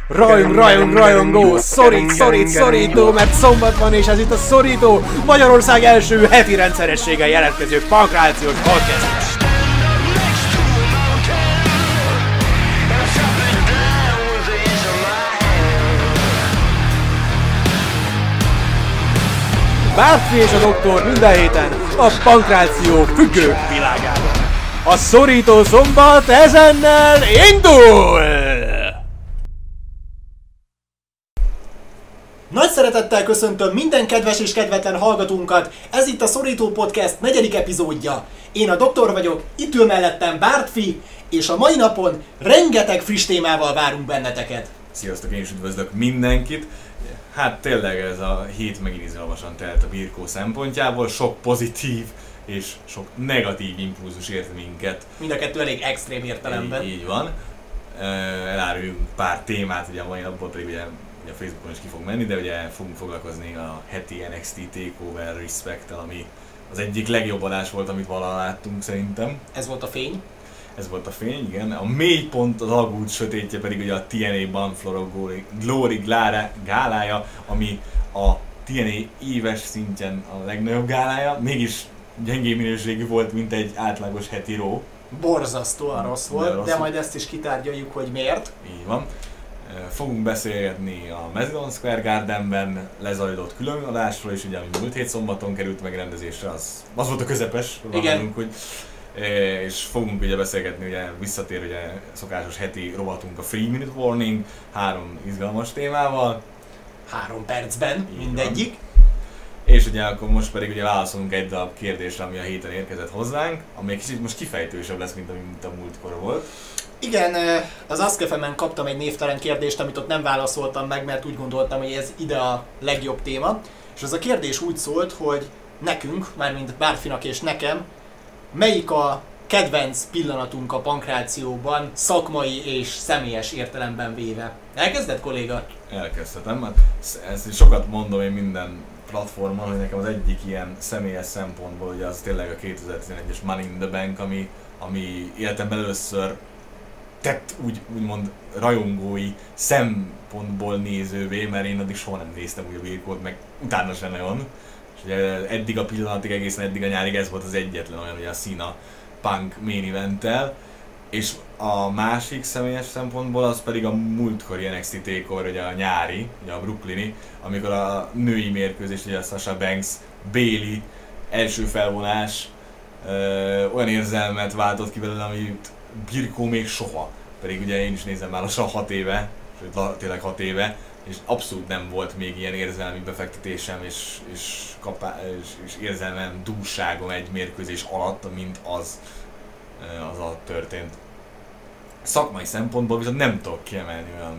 Rajongó, szorító, mert szombat van és ez itt a Szorító, Magyarország első heti rendszerességgel jelentkező pankrációs podcast. Bárfi és a doktor minden héten a pankráció függő világában. A Szorító szombat ezennel indul! Nagy szeretettel köszöntöm minden kedves és kedvetlen hallgatónkat, ez itt a Szorító Podcast 4. epizódja. Én a doktor vagyok, itt ül mellettem Bártfi, és a mai napon rengeteg friss témával várunk benneteket. Sziasztok, én is üdvözlök mindenkit. Hát tényleg ez a hét megint izgalmasan telt a birkó szempontjából, sok pozitív és sok negatív impulzus ért minket. Mind a kettő elég extrém értelemben. Így van. Eláruljunk pár témát, ugye a mai napból pedig ugye a Facebookon is ki fog menni, de ugye fogunk foglalkozni a heti NXT TakeOver Respect-tel, ami az egyik legjobb adás volt, amit valaha láttunk szerintem. Ez volt a fény? Ez volt a fény, igen. A mélypont, az aggód sötétje pedig ugye a TNA Banflora Glory gálája, ami a TNA éves szintjen a legnagyobb gálája, mégis gyengébb minőségű volt, mint egy átlagos heti Raw. Borzasztóan rossz volt, de majd ezt is kitárgyaljuk, hogy miért. Így van. Fogunk beszélgetni a Madison Square Gardenben lezajlott különadásról is, ugye ami múlt hét szombaton került megrendezésre, az volt a közepes, igen. Hogy és fogunk ugye beszélgetni, ugye visszatér ugye szokásos heti rovatunk a 3 Minute Warning, 3 izgalmas témával. 3 percben mindegyik. Van. És ugye akkor most pedig ugye válaszolunk egy darab kérdésre, ami a héten érkezett hozzánk, ami egy kicsit most kifejtősebb lesz, mint a múltkor volt. Igen, az Ask.fm-en kaptam egy névtelen kérdést, amit ott nem válaszoltam meg, mert úgy gondoltam, hogy ez ide a legjobb téma. És az a kérdés úgy szólt, hogy nekünk, mármint Bárfinak és nekem, melyik a kedvenc pillanatunk a pankrációban, szakmai és személyes értelemben véve? Elkezded, kolléga? Elkezdhetem, hát ezt sokat mondom én minden platformon, hogy nekem az egyik ilyen személyes szempontból, ugye az tényleg a 2011-es Money in the Bank, ami életemben először tett úgymond rajongói szempontból nézővé, mert én addig soha nem néztem úgy a birkót, meg utána sem nagyon. És ugye eddig a pillanatig, egészen eddig a nyárig ez volt az egyetlen olyan, ugye a Cena Punk main eventtel. És a másik személyes szempontból az pedig a múltkori NXT TakeOver, ugye a nyári, ugye a brooklyni, amikor a női mérkőzés, ugye a Sasha Banks, Bayley első felvonás olyan érzelmet váltott ki belőle, amit birkó még soha. Pedig ugye én is nézem már lassan 6 éve, sőt tényleg 6 éve, és abszolút nem volt még ilyen érzelmi befektetésem és érzelmem dússágom egy mérkőzés alatt, mint az a történt. Szakmai szempontból viszont nem tudok kiemelni olyan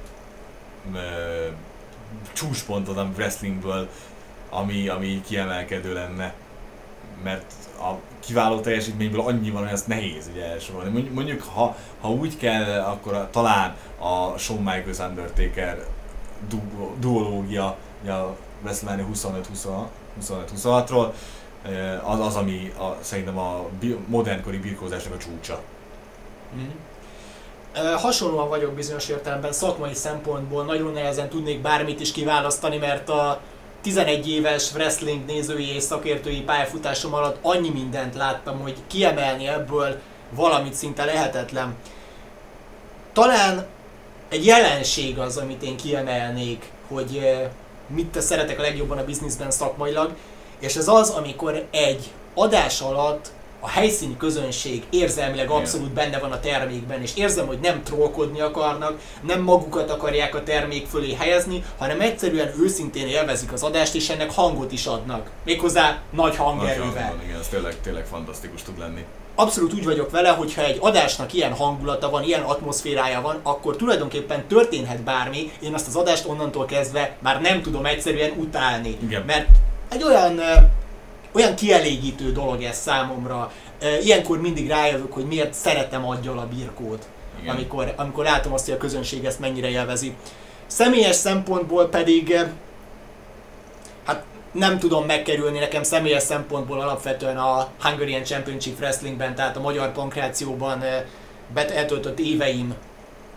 csúcspontot a wrestlingből, ami kiemelkedő lenne, mert a kiváló teljesítményből annyi van, hogy azt nehéz ugye elsorolni. Mondjuk, ha úgy kell, akkor talán a Shawn Michaels Undertaker duológia, a WrestleMania 25-26-ról, az ami szerintem a modernkori birkózásnak a csúcsa. Hasonlóan vagyok bizonyos értelemben szakmai szempontból, nagyon nehezen tudnék bármit is kiválasztani, mert a 11 éves wrestling nézői és szakértői pályafutásom alatt annyi mindent láttam, hogy kiemelni ebből valamit szinte lehetetlen. Talán egy jelenség az, amit én kiemelnék, hogy mit szeretek a legjobban a bizniszben szakmailag, és ez az, amikor egy adás alatt a helyszíni közönség érzelmileg abszolút benne van a termékben, és érzem, hogy nem trollkodni akarnak, nem magukat akarják a termék fölé helyezni, hanem egyszerűen őszintén élvezik az adást, és ennek hangot is adnak. Méghozzá nagy hangerővel. Igen, ez tényleg fantasztikus tud lenni. Abszolút úgy vagyok vele, hogyha egy adásnak ilyen hangulata van, ilyen atmoszférája van, akkor tulajdonképpen történhet bármi, én azt az adást onnantól kezdve már nem tudom egyszerűen utálni. Igen. Mert egy olyan kielégítő dolog ez számomra. Ilyenkor mindig rájövök, hogy miért szeretem aggyal a birkót, amikor látom azt, hogy a közönség ezt mennyire élvezi. Személyes szempontból pedig, hát nem tudom megkerülni, nekem személyes szempontból alapvetően a Hungarian Championship Wrestlingben, tehát a magyar pankrációban eltöltött éveim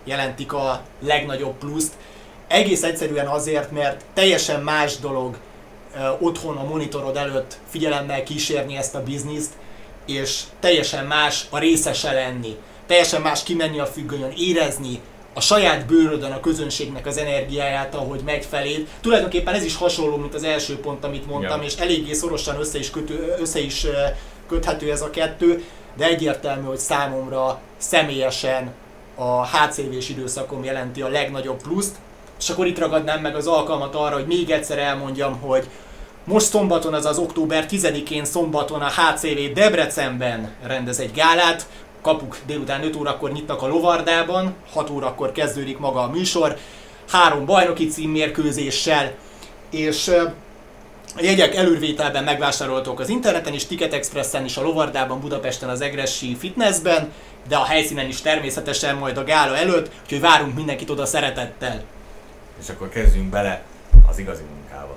jelentik a legnagyobb pluszt. Egész egyszerűen azért, mert teljesen más dolog otthon a monitorod előtt figyelemmel kísérni ezt a bizniszt, és teljesen más a részese lenni. Teljesen más kimenni a függönyön, érezni a saját bőrödön a közönségnek az energiáját, ahogy megy feléd. Tulajdonképpen ez is hasonló, mint az első pont, amit mondtam, és eléggé szorosan össze is köthető ez a kettő, de egyértelmű, hogy számomra személyesen a HCV-s időszakom jelenti a legnagyobb pluszt. És akkor itt ragadnám meg az alkalmat arra, hogy még egyszer elmondjam, hogy most szombaton, azaz október 10-én szombaton a HCV Debrecenben rendez egy gálát. Kapuk délután 5 órakor nyitnak a Lovardában, 6 órakor kezdődik maga a műsor, 3 bajnoki címmérkőzéssel, és a jegyek előrvételben megvásárolhatók az interneten is, Ticket Expressen is, a Lovardában, Budapesten, az Egressi Fitnessben, de a helyszínen is természetesen majd a gála előtt, úgyhogy várunk mindenkit oda szeretettel. És akkor kezdjünk bele az igazi munkába.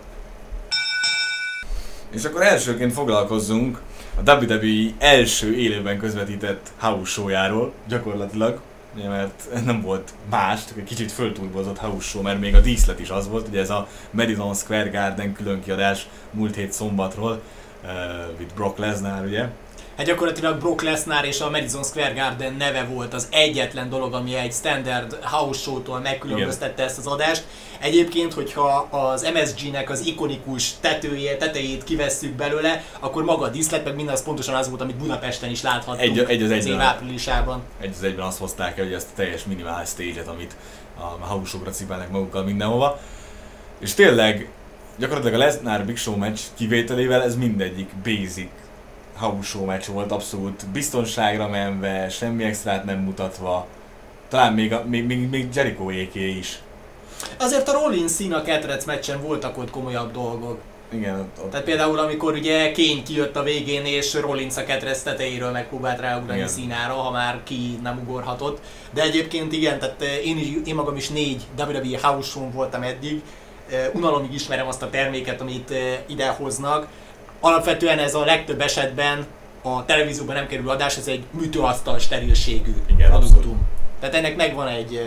És akkor elsőként foglalkozzunk a WWE első élőben közvetített house showjáról, gyakorlatilag, ugye, mert nem volt más, csak egy kicsit föltúlbozott house show, mert még a díszlet is az volt, ugye ez a Madison Square Garden különkiadás múlt hét szombatról, with Brock Lesnar, ugye. Hát gyakorlatilag Brock Lesnar és a Madison Square Garden neve volt az egyetlen dolog, ami egy standard house show-tól megkülönböztette ezt az adást. Egyébként, hogyha az MSG-nek az ikonikus tetejét kivesszük belőle, akkor maga a díszlet, meg minden az pontosan az volt, amit Budapesten is láthattunk az év áprilisában. Egy az egyben azt hozták el, hogy ezt a teljes minimál stage-et, amit a house show-ra cipelnek magukkal mindenhova. És tényleg, gyakorlatilag a Lesnar Big Show meccs kivételével ez mindegyik basic house show meccs volt, abszolút biztonságra menve, semmi extrát nem mutatva, talán még Jericho-éké is. Azért a Rollins Cena Ketrec meccsen voltak ott komolyabb dolgok. Igen. Tehát például amikor ugye Kane kijött a végén és Rollins a Ketrec tetejéről megpróbált ráugrani Cenára, ha már ki nem ugorhatott. De egyébként igen, tehát én magam is 4 WWE house show-n voltam eddig, unalomig ismerem azt a terméket, amit idehoznak. Alapvetően ez a legtöbb esetben a televízióban nem kerül adás, ez egy műtőasztal sterilségű produktum. Abszolút. Tehát ennek megvan egy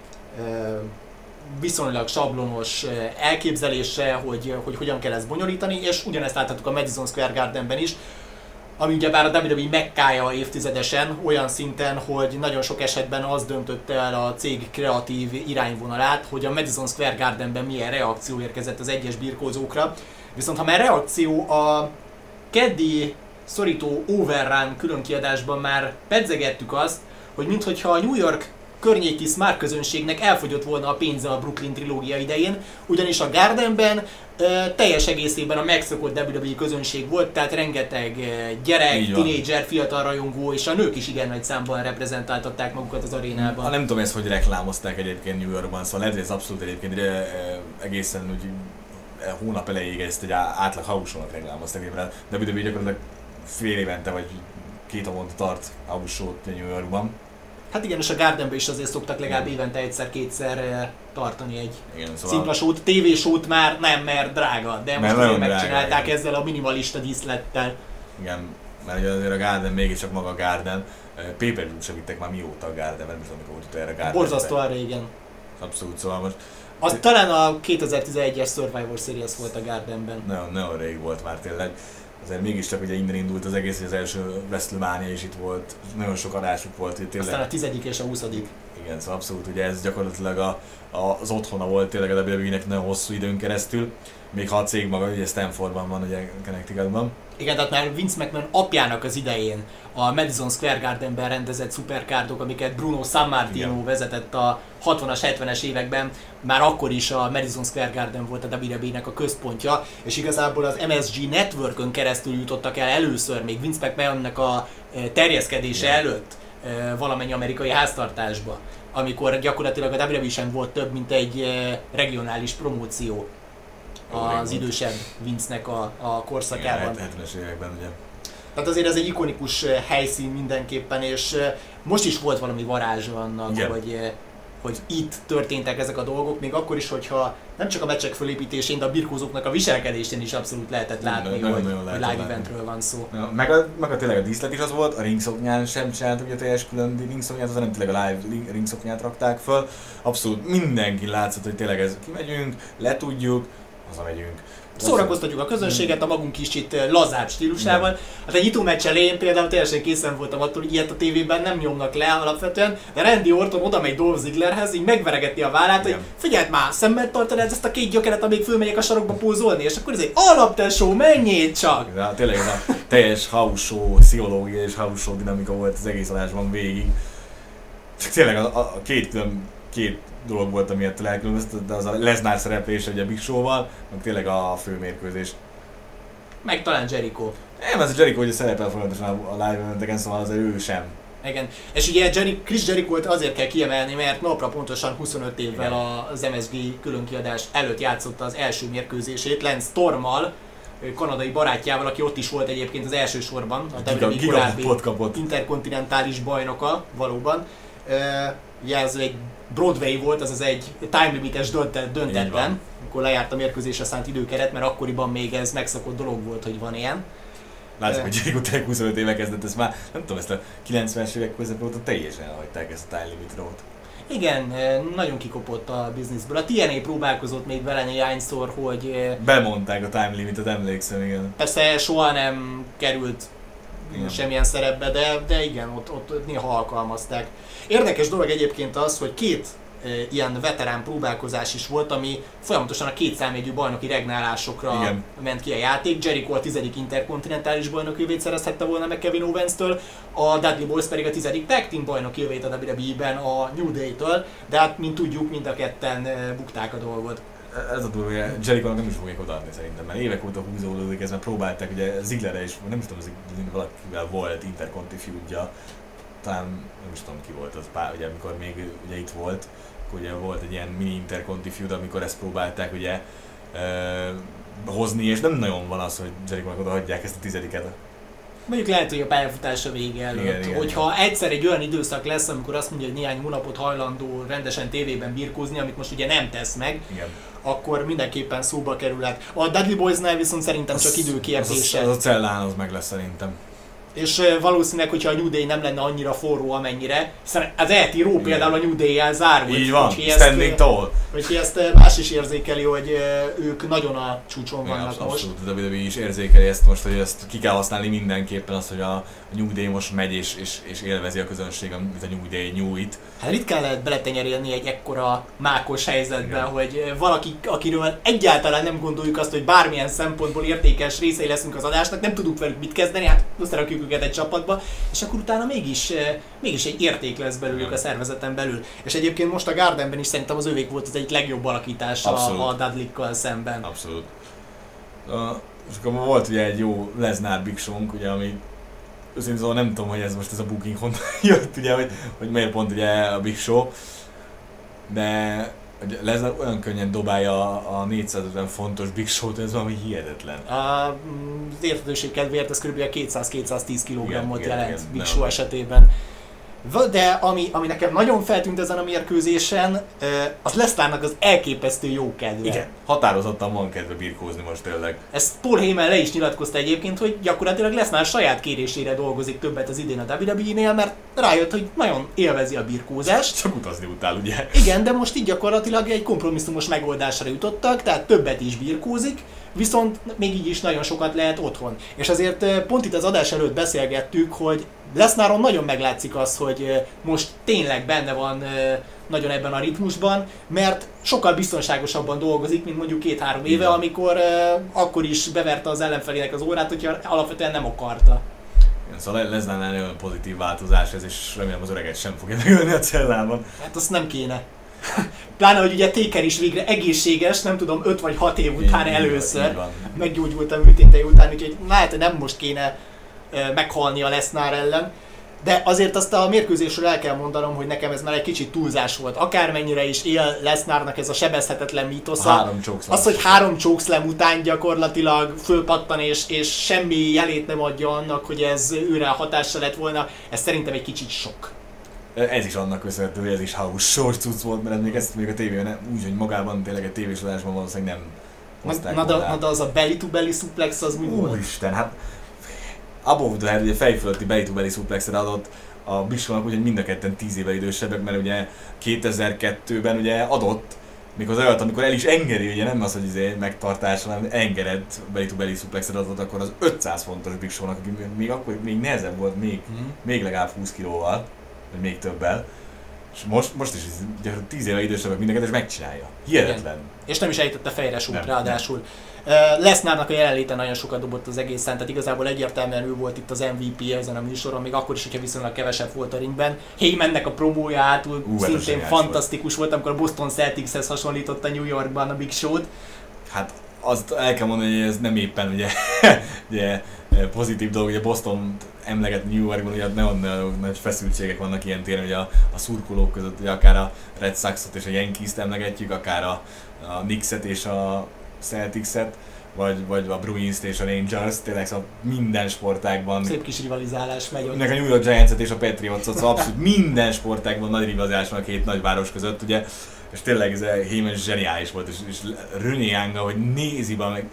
viszonylag sablonos elképzelése, hogy hogyan kell ezt bonyolítani, és ugyanezt láthatjuk a Madison Square Gardenben is, ami ugyebár a WWE mekkája évtizedesen, olyan szinten, hogy nagyon sok esetben az döntötte el a cég kreatív irányvonalát, hogy a Madison Square Gardenben milyen reakció érkezett az egyes birkózókra. Viszont ha már reakció, a keddi szorító Overrun különkiadásban már pedzegettük azt, hogy minthogyha a New York környéki smart közönségnek elfogyott volna a pénze a Brooklyn trilógia idején, ugyanis a Gardenben teljes egészében a megszokott WWE közönség volt, tehát rengeteg gyerek, tinédzser, fiatal rajongó, és a nők is igen nagy számban reprezentáltatták magukat az arénában. Nem tudom ezt, hogy reklámozták egyébként New Yorkban, szóval lehet, hogy ez abszolút egyébként egészen úgy hónap elejéig ezt egy átlag house show-nak reklámozták, mert a WWE gyakorlatilag fél évente vagy 2 havonta tart house show-t New Yorkban. Hát igen, és a Gardenben is azért szoktak legalább évente egyszer-kétszer tartani egy szimpla show-t. TV show-t már nem, mert drága, de most azért megcsinálták ezzel a minimalista díszlettel. Igen, mert azért a Garden mégiscsak maga a Garden. Pay-per-view-t sem vittek már mióta a Gardenben, nem tudom mikor volt utoljára a Gardenben. Borzasztóan régen. Abszolút, szóval most... Az talán a 2011-es Survivor Series volt a Gardenben. Nagyon rég volt már tényleg. Azért mégiscsak ugye innen indult az egész, hogy az első WrestleMania is itt volt, nagyon sok adásuk volt. Tényleg. Aztán a 10. és a 20. Igen, szóval abszolút ugye ez gyakorlatilag az otthona volt tényleg a WWE-nek nagyon hosszú időn keresztül, még ha a cég maga ugye Stanfordban van, ugye Connecticutban. Igen, tehát már Vince McMahon apjának az idején a Madison Square Gardenben rendezett szuperkárdok, amiket Bruno Sammartino vezetett a 60-as, 70-es években, már akkor is a Madison Square Garden volt a WWE-nek a központja, és igazából az MSG Networkön keresztül jutottak el először, még Vince McMahonnak a terjeszkedése előtt valamennyi amerikai háztartásba, amikor gyakorlatilag a WWE sem volt több, mint egy regionális promóció az idősebb Vince-nek a korszakában. Igen, 70-es években ugye. Tehát azért ez egy ikonikus helyszín mindenképpen, és most is volt valami varázsa annak, hogy itt történtek ezek a dolgok, még akkor is, hogyha nem csak a meccsek fölépítésén, de a birkózóknak a viselkedésén is abszolút lehetett látni, hogy live eventről van szó. Ja, meg a tényleg a díszlet is az volt, a ringszoknyán sem csináltuk ugye teljes külön ringszoknyát, az nem tényleg a live ringszoknyát rakták föl. Abszolút mindenki látszott, hogy tényleg ez kimegyünk, letudjuk, hazamegyünk. Szórakoztatjuk a közönséget a magunk kicsit lazább stílusával. Hát egy nyitó meccs elején például teljesen készen voltam attól, hogy ilyet a tévében nem nyomnak le alapvetően, de Randy Orton oda megy Dolph Zigglerhez, így megveregeti a vállát, hogy figyeld már, szemben tartod ezt a két gyökeret, amíg fölmegyek a sarokba pózolni, és akkor ez egy alaptesó, menjél csak! De tényleg ez a teljes house show, pszichológia és house show dinamika volt az egész adásban végig. Csak tényleg a két dolog volt, amiért elkülönböztetett, de az a Lesnar szereplése ugye Big Show-val, meg tényleg a főmérkőzés. Meg talán Jericho. Nem, ez a Jericho ugye szerepel folyamatosan a live eventeken, szóval azért ő sem. Igen. És ugye Chris Jericho-t azért kell kiemelni, mert napra pontosan 25 évvel az MSG különkiadás előtt játszotta az első mérkőzését Lance Stormmal, kanadai barátjával, aki ott is volt egyébként az első sorban, a WWE korábbi interkontinentális bajnoka valóban. Ugye ez egy Broadway volt, azaz egy time limites döntetlen, amikor lejárt a mérkőzésre szánt időkeret, mert akkoriban még ez megszokott dolog volt, hogy van ilyen. Látszik, hogy Jericho tényleg 25 éve kezdett, ezt már nem tudom, ezt a 90-es évek közepén óta teljesen elhagyták ezt a time limit road. Igen, nagyon kikopott a bizniszből. A TNA próbálkozott még vele néhányszor, hogy... Bemondták a time limitet, emlékszem, igen. Persze soha nem került semmilyen szerepbe, de igen, ott néha alkalmazták. Érdekes dolog egyébként az, hogy két ilyen veterán próbálkozás is volt, ami folyamatosan a két számjegyű bajnoki regnálásokra ment ki a játék. Jericho a 10. interkontinentális bajnoki jövét szerezhette volna meg Kevin Owens-től, a Dudley Boyz pedig a 10. tag team bajnoki jövét a WWE-ben a New Day-től, de hát mint tudjuk, mind a ketten bukták a dolgot. Ez a durva, Jericho-nak nem is fogják odaadni szerintem, mert évek óta húzódódik, ezt már próbálták, ugye Zigglerre is, nem is tudom, valakivel volt interconti feudja, talán nem is tudom ki volt az, ugye amikor még ugye itt volt, akkor ugye volt egy ilyen mini interconti feud, amikor ezt próbálták ugye hozni, és nem nagyon van az, hogy Jericho-nak odaadják ezt a 10-et. Mondjuk lehet, hogy a pályafutása vége előtt, igen, hogyha egyszer egy olyan időszak lesz, amikor azt mondja, hogy néhány hónapot hajlandó rendesen tévében birkózni, amit most ugye nem tesz meg, akkor mindenképpen szóba kerülhet. A Dudley Boysnál viszont szerintem csak időkérdése. Az a cellán az meg lesz szerintem. És valószínűleg, hogyha a New Day nem lenne annyira forró amennyire, hiszen az ET Raw például a New Day-jel zárult. Így van, standing tall. Úgyhogy ezt más is érzékeli, hogy ők nagyon a csúcson vannak most. Abszolút, a WWE is érzékeli ezt most, hogy ezt ki kell használni mindenképpen, az, hogy a New Day most megy és élvezi a közönség, amit a New Day nyújt. Hát ritkán lehet beletenyerélni egy ekkora mákos helyzetbe, hogy valaki, akiről egyáltalán nem gondoljuk azt, hogy bármilyen szempontból értékes részei leszünk az adásnak, nem tudunk velük mit kezdeni, hát összerakjuk őket egy csapatba, és akkor utána mégis egy érték lesz belőlük a szervezeten belül. És egyébként most a Gardenben is szerintem az övék volt az egyik legjobb alakítása a Dudley-kkal szemben. Abszolút. És akkor volt ugye egy jó Lesnar Big Show-nk, ugye, ami őszintén szóval nem tudom, hogy ez most ez a booking honnan jött, ugye, hogy miért pont ugye a Big Show, de Lesnar olyan könnyen dobálja a 450 fontos Big Show-t, ez valami hihetetlen. Az érthetőség kedvéért ez kb. 200-210 kg-ot jelent Big Show esetében. De ami nekem nagyon feltűnt ezen a mérkőzésen, az Lesnarnak az elképesztő jó kedve. Igen, határozottan van kedve birkózni most tényleg. Ezt Paul Heyman le is nyilatkozta egyébként, hogy gyakorlatilag Lesnar saját kérésére dolgozik többet az idén a WWE-nél, mert rájött, hogy nagyon élvezi a birkózást. Csak utazni utál, ugye? Igen, de most így gyakorlatilag egy kompromisszumos megoldásra jutottak, tehát többet is birkózik, viszont még így is nagyon sokat lehet otthon. És azért pont itt az adás előtt beszélgettük, hogy Lesnaron nagyon meglátszik az, hogy most tényleg benne van nagyon ebben a ritmusban, mert sokkal biztonságosabban dolgozik, mint mondjuk 2-3 éve, amikor akkor is beverte az ellenfelének az órát, hogyha alapvetően nem akarta. Szóval Lesnarnál nagyon pozitív változás ez, és remélem az öreget sem fogja megölni a cellában. Hát azt nem kéne. Pláne, hogy ugye Taker is végre egészséges, nem tudom, 5 vagy 6 év után először meggyógyult a műtétei után, úgyhogy lehet, hogy nem most kéne meghalni a Lesnar ellen. De azért azt a mérkőzésről el kell mondanom, hogy nekem ez már egy kicsit túlzás volt. Akármennyire is él Lesnarnak ez a sebezhetetlen mítosza. Az, hogy 3 chokeslam után gyakorlatilag fölpattan és semmi jelét nem adja annak, hogy ez őre hatással lett volna, ez szerintem egy kicsit sok. Ez is annak köszönhető, hogy ez is house show cucc volt, mert ezt még a tévében úgy, hogy magában tényleg egy tévés adásban valószínűleg nem hozták na de az a belly-to-belly suplex az mi volt? Úristen, hát above the head, ugye fej fölötti belly-to-belly suplexet adott a Big Show-nak, úgyhogy mind a ketten 10 évvel idősebbek, mert ugye 2002-ben ugye adott, mikor az olyat, amikor el is engedi, ugye nem az, hogy megtartás, hanem engedett belly-to-belly suplexet adott, akkor az 500 fontos Big Show-nak, aki még akkor még nehezebb volt, még legalább 20 kilóval, vagy még többel. És most is 10 éve idősebbek mindeket, és megcsinálja. Hihetetlen. Igen. És nem is ejtette fejre súlyt ráadásul. Lesnárnak a jelenléte nagyon sokat dobott az egészen, tehát igazából egyértelműen ő volt itt az MVP ezen a műsoron, még akkor is, hogyha viszonylag kevesebb volt a ringben. Heymannek a promója hátul szintén fantasztikus volt, amikor a Boston Celticshez hasonlította New Yorkban a Big Show-t. Hát azt el kell mondani, hogy ez nem éppen ugye pozitív dolog, ugye Boston emleget New Yorkban, ugye nagyon nagy feszültségek vannak ilyen téren, ugye a szurkolók között, ugye akár a Red Sox-ot és a Yankees-t emlegetjük, akár a Knicks-et és a Celtics-et, vagy a Bruins-t és a Rangers, tényleg szóval minden sportágban. Szép kis rivalizálás megy ott. A New York Giants-et és a Patriots-ot, szóval abszolút minden sportágban nagy rivalizálás van a két nagyváros között, ugye. És tényleg ez a Heyman zseniális volt, és Renee Young, hogy nézi be meg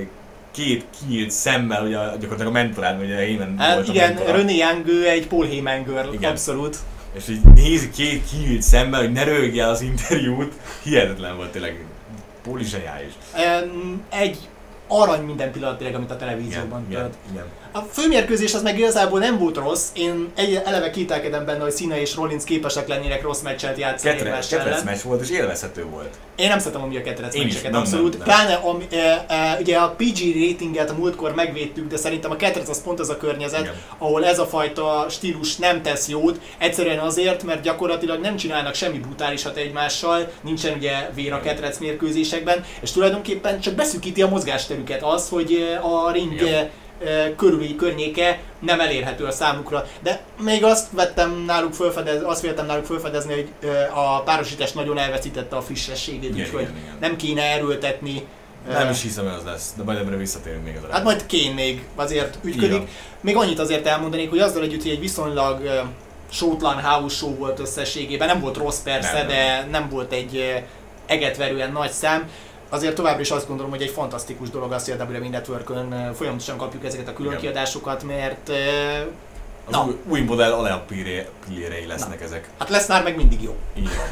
két kinyílt szemmel, ugye gyakorlatilag a mentorán, ugye Heyman volt igen, a mentora. Renee Young ő egy Paul Heyman girl, igen. Abszolút. És így nézi két kinyílt szemmel, hogy ne röhögje az interjút, hihetetlen volt tényleg. Paul is zseniális. Egy arany minden pillanat tényleg, amit a televízióban tölt. Igen. A főmérkőzés az meg igazából nem volt rossz, én eleve kételkedem benne, hogy Cena és Rollins képesek lennének rossz meccset játszani egymás ellen. Ketrec meccs volt és élvezhető volt. Én nem szeretem a ketrec meccseket, abszolút. Pláne ugye a PG ratinget a múltkor megvédtük, de szerintem a ketrec az pont az a környezet, igen, ahol ez a fajta stílus nem tesz jót. Egyszerűen azért, mert gyakorlatilag nem csinálnak semmi brutálisat egymással, nincsen ugye vér a ketrec mérkőzésekben, és tulajdonképpen csak beszűkíti a mozgásterüket az, hogy a ring körüli környéke nem elérhető a számukra. De még azt véltem náluk felfedezni, hogy a párosítás nagyon elveszítette a frissességét, úgyhogy nem kéne erőltetni. Nem is hiszem, hogy az lesz, de majd ebbre visszatérünk még az Hát majd Kane még azért ügyködik. Ja. Még annyit azért elmondanék, hogy azzal együtt, hogy egy viszonylag showtlan house show volt összességében, nem volt rossz persze, de nem volt egy egetverően nagy szám. Azért továbbra is azt gondolom, hogy egy fantasztikus dolog az, hogy a WWE Networkön folyamatosan kapjuk ezeket a külön kiadásokat, mert az új modell alap pillérei lesznek ezek. Hát lesz már meg mindig jó. Így van.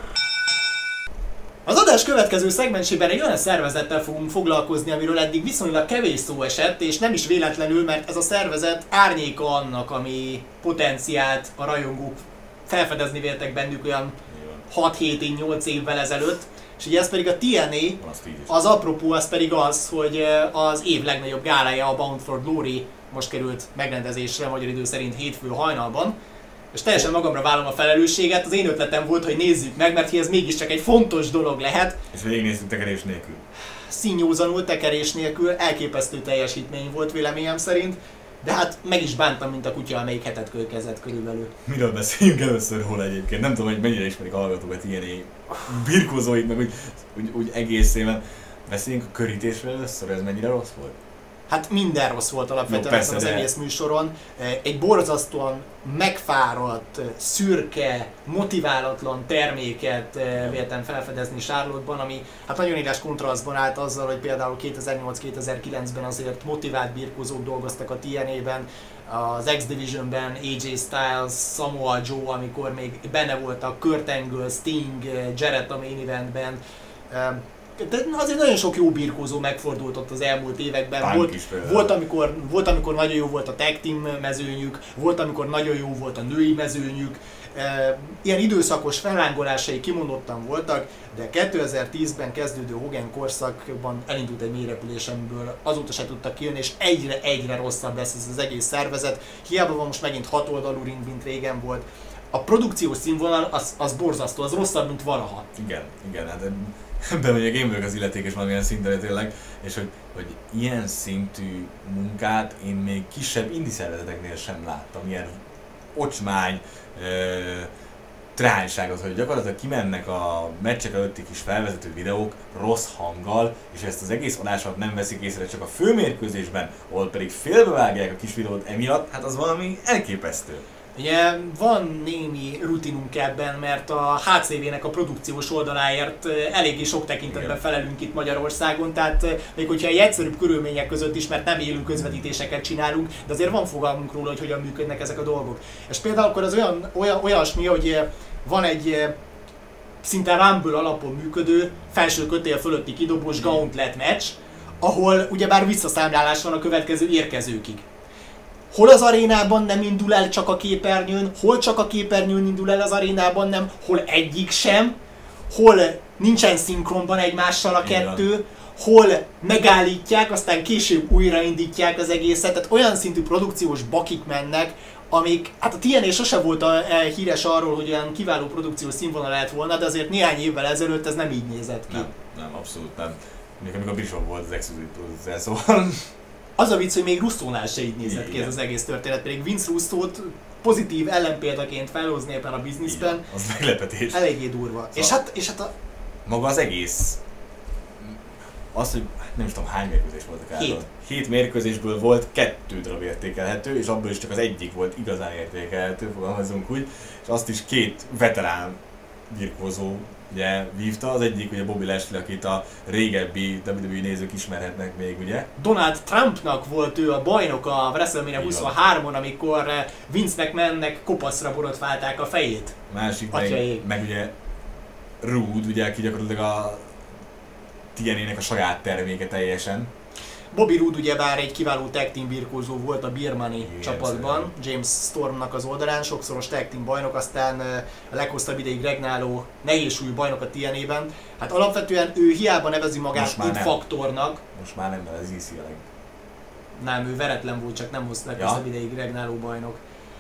Az adás következő szegmensében egy olyan szervezettel fogunk foglalkozni, amiről eddig viszonylag kevés szó esett, és nem is véletlenül, mert ez a szervezet árnyéka annak, ami potenciált a rajongók felfedezni véltek bennük olyan 6-7-8 évvel ezelőtt. És ugye ez pedig a TNA, az apropó az pedig az, hogy az év legnagyobb gálája, a Bound for Glory most került megrendezésre, magyar idő szerint hétfő hajnalban. És teljesen magamra vállalom a felelősséget, az én ötletem volt, hogy nézzük meg, mert ez mégiscsak egy fontos dolog lehet. És végignéztük tekerés nélkül. Színjózanul, tekerés nélkül, elképesztő teljesítmény volt véleményem szerint. De hát meg is bántam, mint a kutya, amelyik hetet következett körülbelül. Miről beszéljünk először róla egyébként? Nem tudom, hogy mennyire ismerik a hallgatók a TNA birkózóit, meg úgy egészében. Beszéljünk a körítésről először, ez mennyire rossz volt? Hát minden rossz volt alapvetően az egész műsoron. Egy borzasztóan megfáradt, szürke, motiválatlan terméket véltem felfedezni Charlotte-ban, ami hát nagyon éles kontrasztban állt azzal, hogy például 2008-2009-ben azért motivált birkózók dolgoztak a TNA-ben, az X-Divisionben AJ Styles, Samoa Joe, amikor még benne voltak Kurt Angle, Sting, Jarrett a main eventben. De azért nagyon sok jó birkózó megfordult ott az elmúlt években. Volt, amikor nagyon jó volt a tag team mezőnyük, volt, amikor nagyon jó volt a női mezőnyük. Ilyen időszakos fellángolásai kimondottan voltak, de 2010-ben kezdődő Hogan korszakban elindult egy mélyrepülés, amiből azóta se tudtak kijönni, és egyre rosszabb lesz ez az egész szervezet. Hiába van most megint 6 oldalú ring, mint régen volt. A produkciós színvonal az borzasztó, az rosszabb, mint valaha. Igen, hát ebben mondjuk én vagyok az illetékes valamilyen szinten tényleg, és hogy ilyen szintű munkát én még kisebb indie szervezeteknél sem láttam, ilyen ocsmány trányságot, hogy gyakorlatilag kimennek a meccsek előtti kis felvezető videók rossz hanggal, és ezt az egész adásokat nem veszik észre, csak a főmérkőzésben, ahol pedig félbevágják a kis videót emiatt, hát az valami elképesztő. Ugye van némi rutinunk ebben, mert a HCV-nek a produkciós oldaláért eléggé sok tekintetben felelünk itt Magyarországon, tehát még hogyha egy egyszerűbb körülmények között is, mert nem élő közvetítéseket csinálunk, de azért van fogalmunk róla, hogy hogyan működnek ezek a dolgok. És például akkor az olyasmi, hogy van egy szinte Rumble alapon működő, felső kötél fölötti kidobós gauntlet match, ahol ugyebár visszaszámlálás van a következő érkezőkig. Hol az arénában nem indul el csak a képernyőn, hol csak a képernyőn indul el az arénában nem, hol egyik sem, hol nincsen szinkronban egymással a kettő, hol megállítják, aztán később újraindítják az egészet, tehát olyan szintű produkciós bakik mennek, amik, hát a TNA sose volt híres arról, hogy olyan kiváló produkciós színvonal lehet volna, de azért néhány évvel ezelőtt ez nem így nézett ki. Nem, abszolút nem. Még amikor Bishop volt az exkluzív producer, szóval... Az a vicc, hogy még Russo-nál se így nézett ki ez az egész történet, pedig Vince Russo-t pozitív ellenpéldaként felhozni ebben a bizniszben. Az meglepetés. Eléggé durva. Szóval És hát a... Maga az egész... Az, hogy nem is tudom hány mérkőzés voltak erről. 7 mérkőzésből volt 2 darab értékelhető, és abból is csak az egyik volt igazán értékelhető, fogalmazunk úgy, és azt is 2 veterán birkózó ugye vívta, az egyik ugye Bobby Lashley, akit a régebbi WWE nézők ismerhetnek még, ugye? Donald Trumpnak volt ő a bajnok a WrestleMania 23-on, amikor Vince McMahonnek kopaszra borotválták a fejét. Másik meg ugye Rude, ugye, aki gyakorlatilag a TNA-nek a saját terméke teljesen. Bobby Roode ugyebár egy kiváló tag team birkózó volt a Beer Money csapatban, James Stormnak az oldalán, sokszoros tag team bajnok, aztán a leghosszabb ideig regnáló nehézsúlyú bajnok a TNA-ben. Hát alapvetően ő hiába nevezi magát It-faktornak. Most már nem nevezi ECL-nek. Nem, ő veretlen volt, csak nem leghosszabb ideig regnáló bajnok.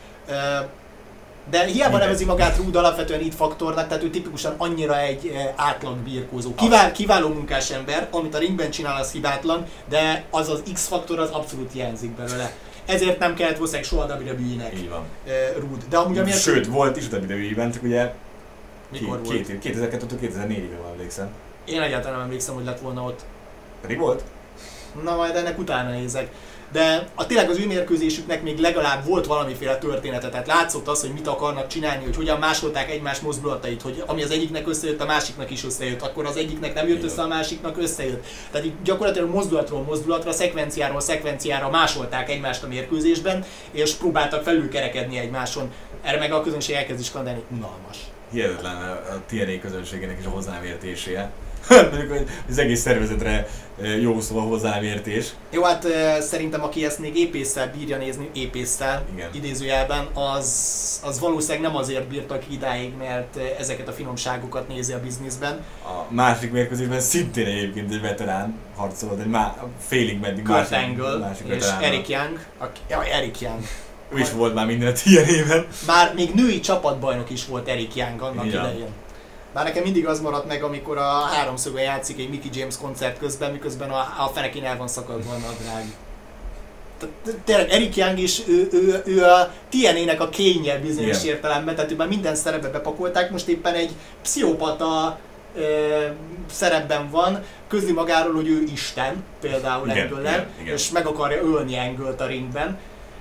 De hiába nevezi magát Rude alapvetően It-faktornak, tehát ő tipikusan annyira egy átlag birkózó. Kiváló munkás ember, amit a ringben csinál, az hibátlan, de az az X-faktor az abszolút hiányzik belőle. Ezért nem kellett valószínűleg soha WWE-nek Rude. De amúgy sőt, volt is WWE-ben, csak ugye mikor volt? 2002-től 2004-ben van, emlékszem. Én egyáltalán nem emlékszem, hogy lett volna ott. Pedig volt? Na majd ennek utána nézek. De tényleg az ő mérkőzésüknek még legalább volt valamiféle története, tehát látszott az, hogy mit akarnak csinálni, hogy hogyan másolták egymás mozdulatait, hogy ami az egyiknek összejött, a másiknak is összejött, akkor az egyiknek nem jött össze, a másiknak összejött. Tehát itt gyakorlatilag mozdulatról mozdulatra, szekvenciáról szekvenciára másolták egymást a mérkőzésben, és próbáltak felülkerekedni egymáson. Erre meg a közönség elkezd is skandálni, unalmas. Hihetetlen a TNA közönségének is a hozzámértéséje. Mondjuk, hogy az egész szervezetre jó szó a hozzámértés. Jó, hát szerintem aki ezt még épésszel bírja nézni, épésszel idézőjelben, az valószínűleg nem azért bírta ki idáig, mert ezeket a finomságokat nézi a bizniszben. A másik mérkőzésben szintén egyébként egy veterán harcolt, egy félig meddig Kurt Angle és Eric Young. Eric Young. Ő is volt már minden a TNA-ben. Már még női csapatbajnok is volt Eric Young annak idején. Bár nekem mindig az maradt meg, amikor a háromszögben játszik egy Mickey James koncert közben, miközben a fenekén el van szakadva a nadrág. Tényleg Eric Young is, ő a TNA-nek a kénye bizonyos értelemben, tehát ő már minden szerepbe bepakolták, most éppen egy pszichopata szerepben van, közli magáról, hogy ő Isten, például Angle-lel, és meg akarja ölni Angle-t a ringben.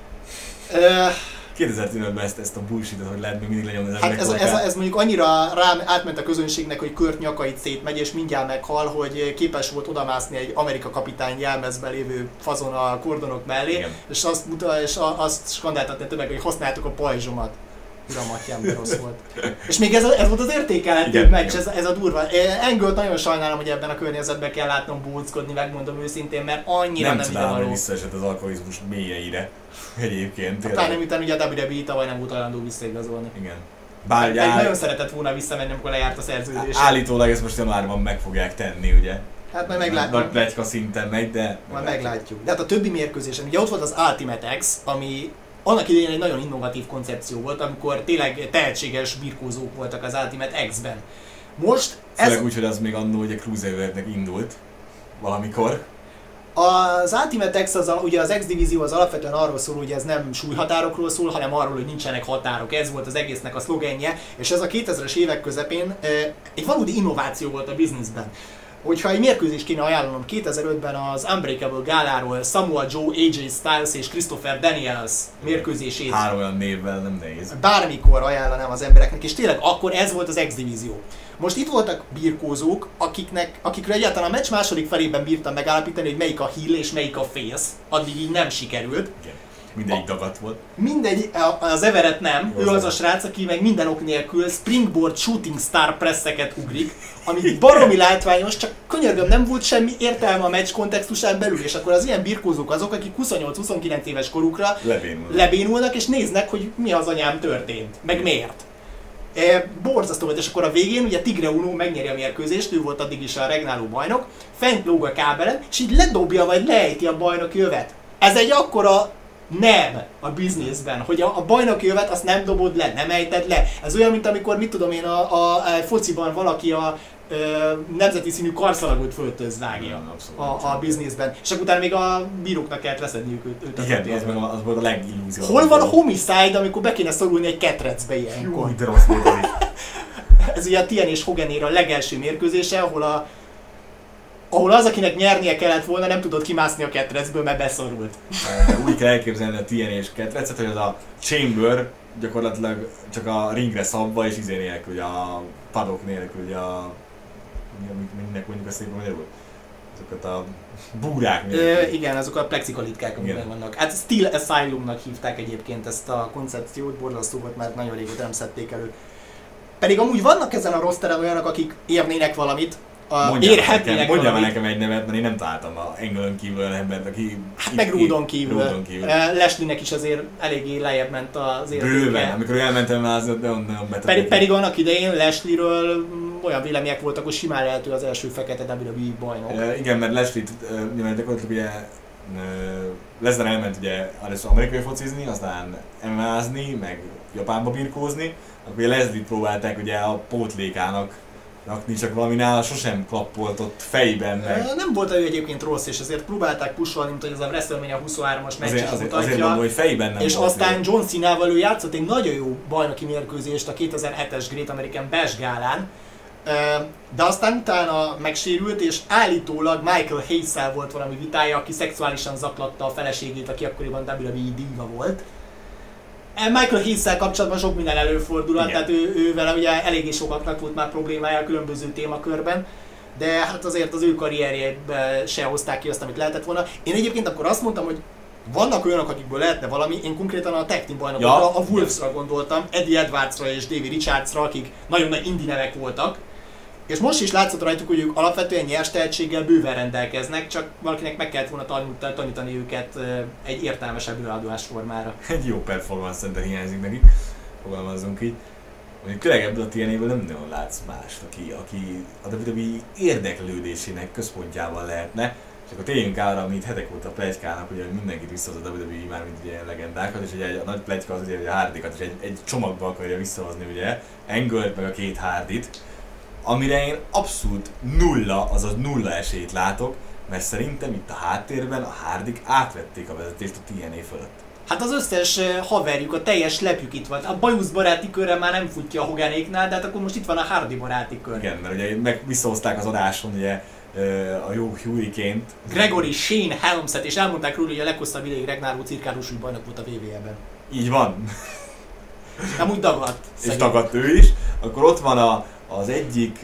2015-ben ezt a bullshit-et, hogy lehet még mindig legyen ez mondjuk annyira rám átment a közönségnek, hogy Kurt nyakait szétmegy és mindjárt meghal, hogy képes volt odamászni egy Amerika kapitány jelmezben lévő fazon a kordonok mellé, és azt skandáltatni a tömeg, hogy használtuk a pajzsomat. Uram, atyám, de rossz volt. És még ez volt az értékelhető meccs, ez a durva. Angle-t nagyon sajnálom, hogy ebben a környezetben kell látnom bóckodni, megmondom őszintén, mert annyira nem idevaló. Nem visszaesett az alkoholizmus mélyeire egyébként. Pláne miután ugye a WWE tavaly nem volt hajlandó visszaigazolni. Igen. Bár nagyon szeretett volna visszamenni, amikor lejárt a szerződés. Állítólag ezt most januárban meg fogják tenni, ugye? Hát majd meglátjuk. Pletyka szinten megy, de... Majd meglátjuk. De hát a többi mérkőzésen, ugye ott volt az Ultimate X, ami annak idején egy nagyon innovatív koncepció volt, amikor tényleg tehetséges birkózók voltak az Ultimate X-ben. Most ez... Főleg úgy, hogy az még annó ugye Cruiserweightnek indult valamikor. Az Ultimate X, ugye az X-divízió az alapvetően arról szól, hogy ez nem súlyhatárokról szól, hanem arról, hogy nincsenek határok. Ez volt az egésznek a szlogenje, és ez a 2000-es évek közepén egy valódi innováció volt a bizniszben. hogyha egy mérkőzést kéne ajánlanom 2005-ben az Unbreakable gáláról Samoa Joe, AJ Styles és Christopher Daniels mérkőzését 3 olyan névvel nem nehéz. bármikor ajánlanám az embereknek, és tényleg akkor ez volt az X-divízió. Most itt voltak birkózók, akikről egyáltalán a meccs második felében bírtam megállapítani, hogy melyik a heel és melyik a face, addig így nem sikerült. Igen. Mindegyik dagadt volt. Mindegy, az Everett nem, jó, ő az a srác, aki meg minden ok nélkül springboard shooting star presszeket ugrik, ami baromi látványos, csak könyörgöm, nem volt semmi értelme a meccs kontextusán belül, és akkor az ilyen birkózók azok, akik 28-29 éves korukra lebénulnak, és néznek, hogy mi az anyám történt, meg miért. Borzasztó volt, és akkor a végén ugye Tigre Uno megnyeri a mérkőzést, ő volt addig is a regnáló bajnok, fent lóg a kábelen, és így ledobja vagy lejti a bajnoki jövet. Ez egy akkora nem a bizniszben, hogy a bajnoki jövet azt nem dobod le, nem ejted le. Ez olyan, mint amikor, mit tudom én, a fociban valaki a nemzeti színű karszalagot föltözvágja a bizniszben. És akkor utána még a bíróknak kellett leszedniük őt. Igen, az volt a legillúzió. Hol van a homicide, amikor be kéne szorulni egy ketrecbe ilyenkor? Jó, de rossz volt az is. Ez ugye a TN és Hoganér a legelső mérkőzése, ahol az, akinek nyernie kellett volna, nem tudott kimászni a ketrecből, mert beszorult. Úgy kell elképzelni a TN és ketrecet, hogy az a Chamber gyakorlatilag csak a ringre szabva és izé nélkül, a padok nélkül, ugye mindnek mondjuk a szépen magyarul. Azokat a búrák nélkül. Igen, azok a plexikalitkák, amiben vannak. Hát Steel Asylumnak hívták egyébként ezt a koncepciót, borzasztó volt, mert nagyon régóta nem szedték elő. Pedig amúgy vannak ezen a rosteren olyanok, akik érnének valamit, Mondjam el nekem egy nevet, mert én nem találtam a Angle-ön kívül olyan embert, aki... Hát meg Rudon kívül. Leslie-nek is azért eléggé lejjebb ment az értéke. Bőven, amikor elmentem vázni, de nagyon beteg. Pedig annak idején Leslie-ről olyan vélemények voltak, hogy simán lehető az első fekete WWE bajnok. Igen, mert Leslie-t gyakorlatilag ugye Lesnar elment ugye először amerikai focizni, aztán MMA-zni, meg Japánba birkózni, akkor ugye Leslie-t próbálták ugye a pótlékának rakni, csak valami nála sosem klappolt ott fejben meg. Nem volt ő egyébként rossz, és ezért próbálták pusolni, mint hogy ez a WrestleMania 23-as meccs is mutatja. Azért mondom, hogy fejben nem és volt. Aztán jó. John Cena-val ő játszott egy nagyon jó bajnoki mérkőzést a 2007-es Great American Bash gálán, de aztán utána megsérült, és állítólag Michael Hayes-szel volt valami vitája, aki szexuálisan zaklatta a feleségét, aki akkoriban WWE diva volt. Michael Hayes-szel kapcsolatban sok minden előfordulhat, tehát ővel ugye eléggé sokaknak volt már problémája a különböző témakörben, de hát azért az ő karrierjében se hozták ki azt, amit lehetett volna. Én egyébként akkor azt mondtam, hogy vannak olyanok, akikből lehetne valami, én konkrétan a tag team bajnokokra, a Wolvesra gondoltam, Eddie Edwardsra és Davey Richardsra, akik nagyon nagy indie nevek voltak. És most is látszott rajtuk, hogy ők alapvetően nyers tehetséggel bőven rendelkeznek, csak valakinek meg kellett volna tanítani őket egy értelmesebb előadás formára. Egy jó performance center hiányzik nekik, fogalmazzunk így. Mondjuk tényleg ebből a TNA-ből nem nagyon látsz mást, aki a WWE érdeklődésének központjában lehetne. És akkor térjünk arra, amit hetek óta pletykálnak, hogy mindenkit visszahoz a WWE, már mint ugye legendákat, és ugye a nagy pletyka az ugye, hogy a Hardykat is egy csomagba akarja visszahozni, ugye, Angle-t meg a két Hardyt, amire én abszolút nulla esélyt látok, mert szerintem itt a háttérben a Hardyk átvették a vezetést a TNA fölött. Hát az összes haverjuk, a teljes lepjük itt van. A Bajusz baráti körre már nem futja a Hoganéknál, de hát akkor most itt van a Hardy baráti kör. Igen, mert ugye meg visszahozták az adáson ugye a jó Hurricane-t. Gregory Shane Helmset, és elmondták róla, hogy a leghosszabb ideig regnáló cirkálós bajnok volt a WWE-ben. Így van. Nem úgy dagadt. És dagadt ő is. Akkor ott van az egyik,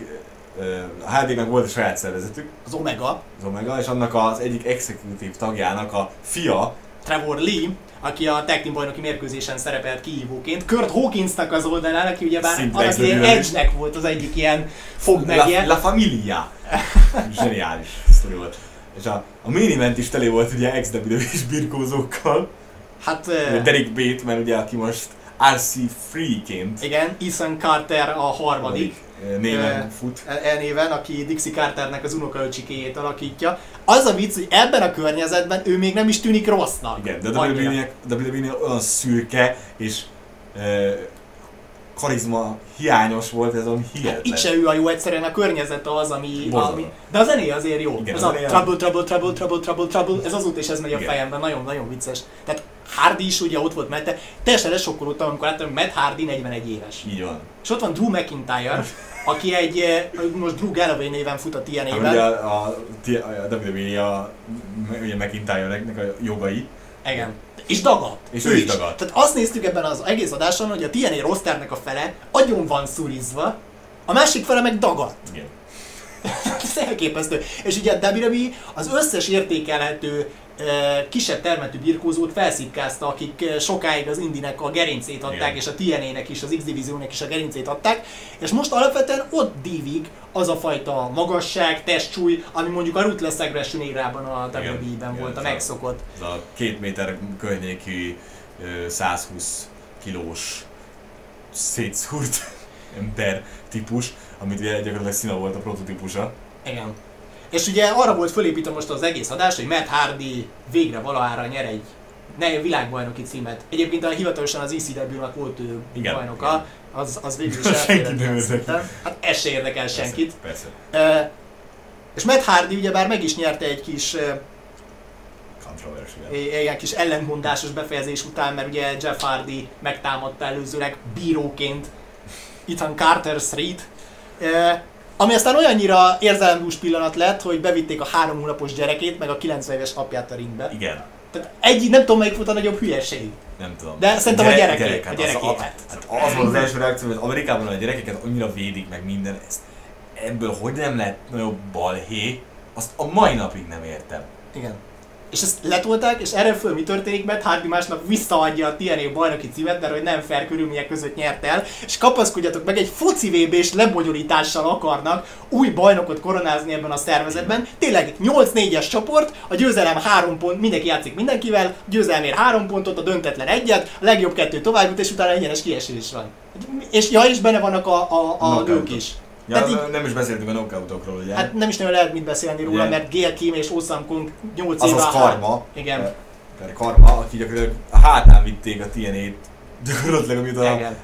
a HD-nek volt a saját szervezetük. Az Omega. Az Omega, és annak az egyik executive tagjának a fia, Trevor Lee, aki a tag team bajnoki mérkőzésen szerepelt kihívóként. Kurt Hawkinsnak az oldalán, aki ugyebár annak ilyen Edge-nek volt az egyik ilyen fogmegje. La Familia. Zseniális sztori volt. És a main event is tele volt ugye ex-WWE-s birkózókkal. Hát... Derek Bate, mert ugye aki most RC Free-ként. Igen, Ethan Carter a harmadik. Néven fut. Elnéven, aki Dixie Carternek az unokaöcsikéjét alakítja. Az a vicc, hogy ebben a környezetben ő még nem is tűnik rossznak. Igen, de a WWE-nél olyan szürke és karizma hiányos volt, ez ami hihetetlen. Itt se ő a jó, egyszerűen a környezete az, ami de a zenéje azért jó. Igen, ez a trouble, ez azóta is ez megy a fejemben, nagyon-nagyon vicces. Tehát Hardy is ugye ott volt mellette. Teljesen lesokkolódtam, amikor láttam, hogy Matt Hardy 41 éves. Így van. És ott van Drew McIntyre, aki most Drew Galloway néven fut a Ugye TNA-ben. a WWE ugye McIntyre-nek a jogai. Igen. És dagadt. És ő is dagadt. Tehát azt néztük ebben az egész adáson, hogy a TNA rosternek a fele agyon van szurizva, a másik fele meg dagadt. Igen. Ez elképesztő. És ugye a WWE az összes értékelhető kisebb termetű birkózót felszipkázta, akik sokáig az Indinek a gerincét adták, igen. és a TNA-nek is, az X-divíziónak is a gerincét adták, és most alapvetően ott dívik az a fajta magasság, testsúly, ami mondjuk a Ruthless Aggression érában a WWE-ben volt a megszokott. Ez a 2 méter környéki 120 kilós szétszúrt ember típus, amit ugye gyakorlatilag Cena volt a prototípusa. Igen. És ugye arra volt fölépítve most az egész adás, hogy Matt Hardy végre valahára nyer egy világbajnoki címet. Egyébként hivatalosan az ECW-nak volt ő igen, bajnoka, igen. Az végül is elférhetett. Hát ez se érdekel senkit. Persze. És Matt Hardy ugyebár meg is nyerte egy kis ilyen kis ellentmondásos befejezés után, mert ugye Jeff Hardy megtámadta előzőleg bíróként Ethan Carter Street. Ami aztán olyannyira érzelemdús pillanat lett, hogy bevitték a 3 hónapos gyerekét, meg a 90 éves apját a ringbe. Igen. Tehát nem tudom melyik volt a nagyobb hülyeség. Nem tudom. De szerintem a gyerekét. Az volt az első reakció, hogy Amerikában a gyerekeket annyira védik meg minden, ebből hogy nem lett nagyobb balhé, azt a mai napig nem értem. Igen. És ezt letolták, és erre föl mi történik, mert Hardy másnap visszaadja a TNA bajnoki címet, mert hogy nem fair körülmények között nyert el, és kapaszkodjatok meg, egy foci VB-s lebonyolítással akarnak új bajnokot koronázni ebben a szervezetben. Tényleg 8-4-es csoport, a győzelem 3 pont, mindenki játszik mindenkivel, a győzelemért 3 pontot, a döntetlen 1-et, a legjobb 2 tovább jut, és utána egyenes kiesés van. És benne vannak a nők is. Ja, nem is beszéltünk a knockoutokról, ugye? Hát nem is nagyon lehet mit beszélni róla, yeah. Mert Gail Kim és Awesome Kong 8 éve azaz Karma. Igen. Karma, aki gyakorlatilag a hátán vitték a TNA-t, gyakorlatilag amit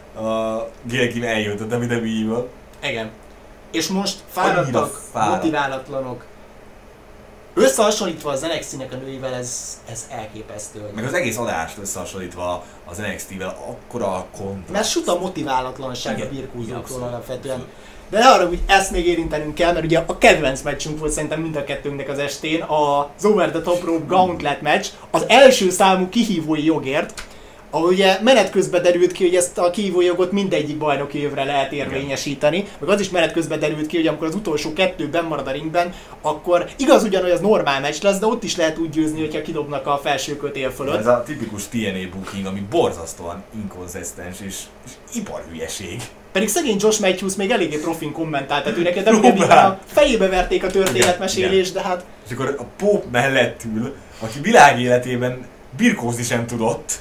a Gail Kim eljött a WWE-ből. Igen. És most fáradtak, motiválatlanok. Összehasonlítva az NXT-nek a nőivel ez elképesztő. Meg az egész adást összehasonlítva az NXT-vel akkora kontraszt. Mert sut a motiválatlanság a birkózókról alapvetően. De ne arra, hogy ezt még érintenünk kell, mert ugye a kedvenc meccsünk volt szerintem mind a kettőnknek az estén, az Over the Top Rope Gauntlet meccs, az első számú kihívói jogért, ahol ugye menet közben derült ki, hogy ezt a kihívói jogot mindegyik bajnoki évre lehet érvényesíteni, meg az is menet közben derült ki, hogy amikor az utolsó 2 benn marad a ringben, akkor igaz ugyan, hogy az normál meccs lesz, de ott is lehet úgy győzni, hogyha kidobnak a felső kötél fölött. Ez a tipikus TNA booking, ami borzasztóan inkonzisztens és iparhülyeség. Pedig szegény Josh Matthews még eléggé profin kommentált, tehát őnek a fejébe verték a történetmesélést, de hát... És akkor a Pope mellett ül, aki világéletében birkózni sem tudott.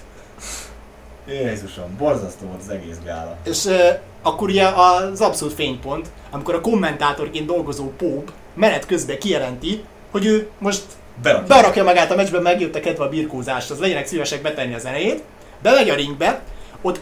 Jézusom, borzasztó volt az egész gála. És akkor ugye az abszolút fénypont, amikor a kommentátorként dolgozó Pope menet közben kijelenti, hogy ő most berakja magát a meccsben, megjött kedve a birkózást, az legyenek szívesek betenni a zenét, bemegy a ringbe, ott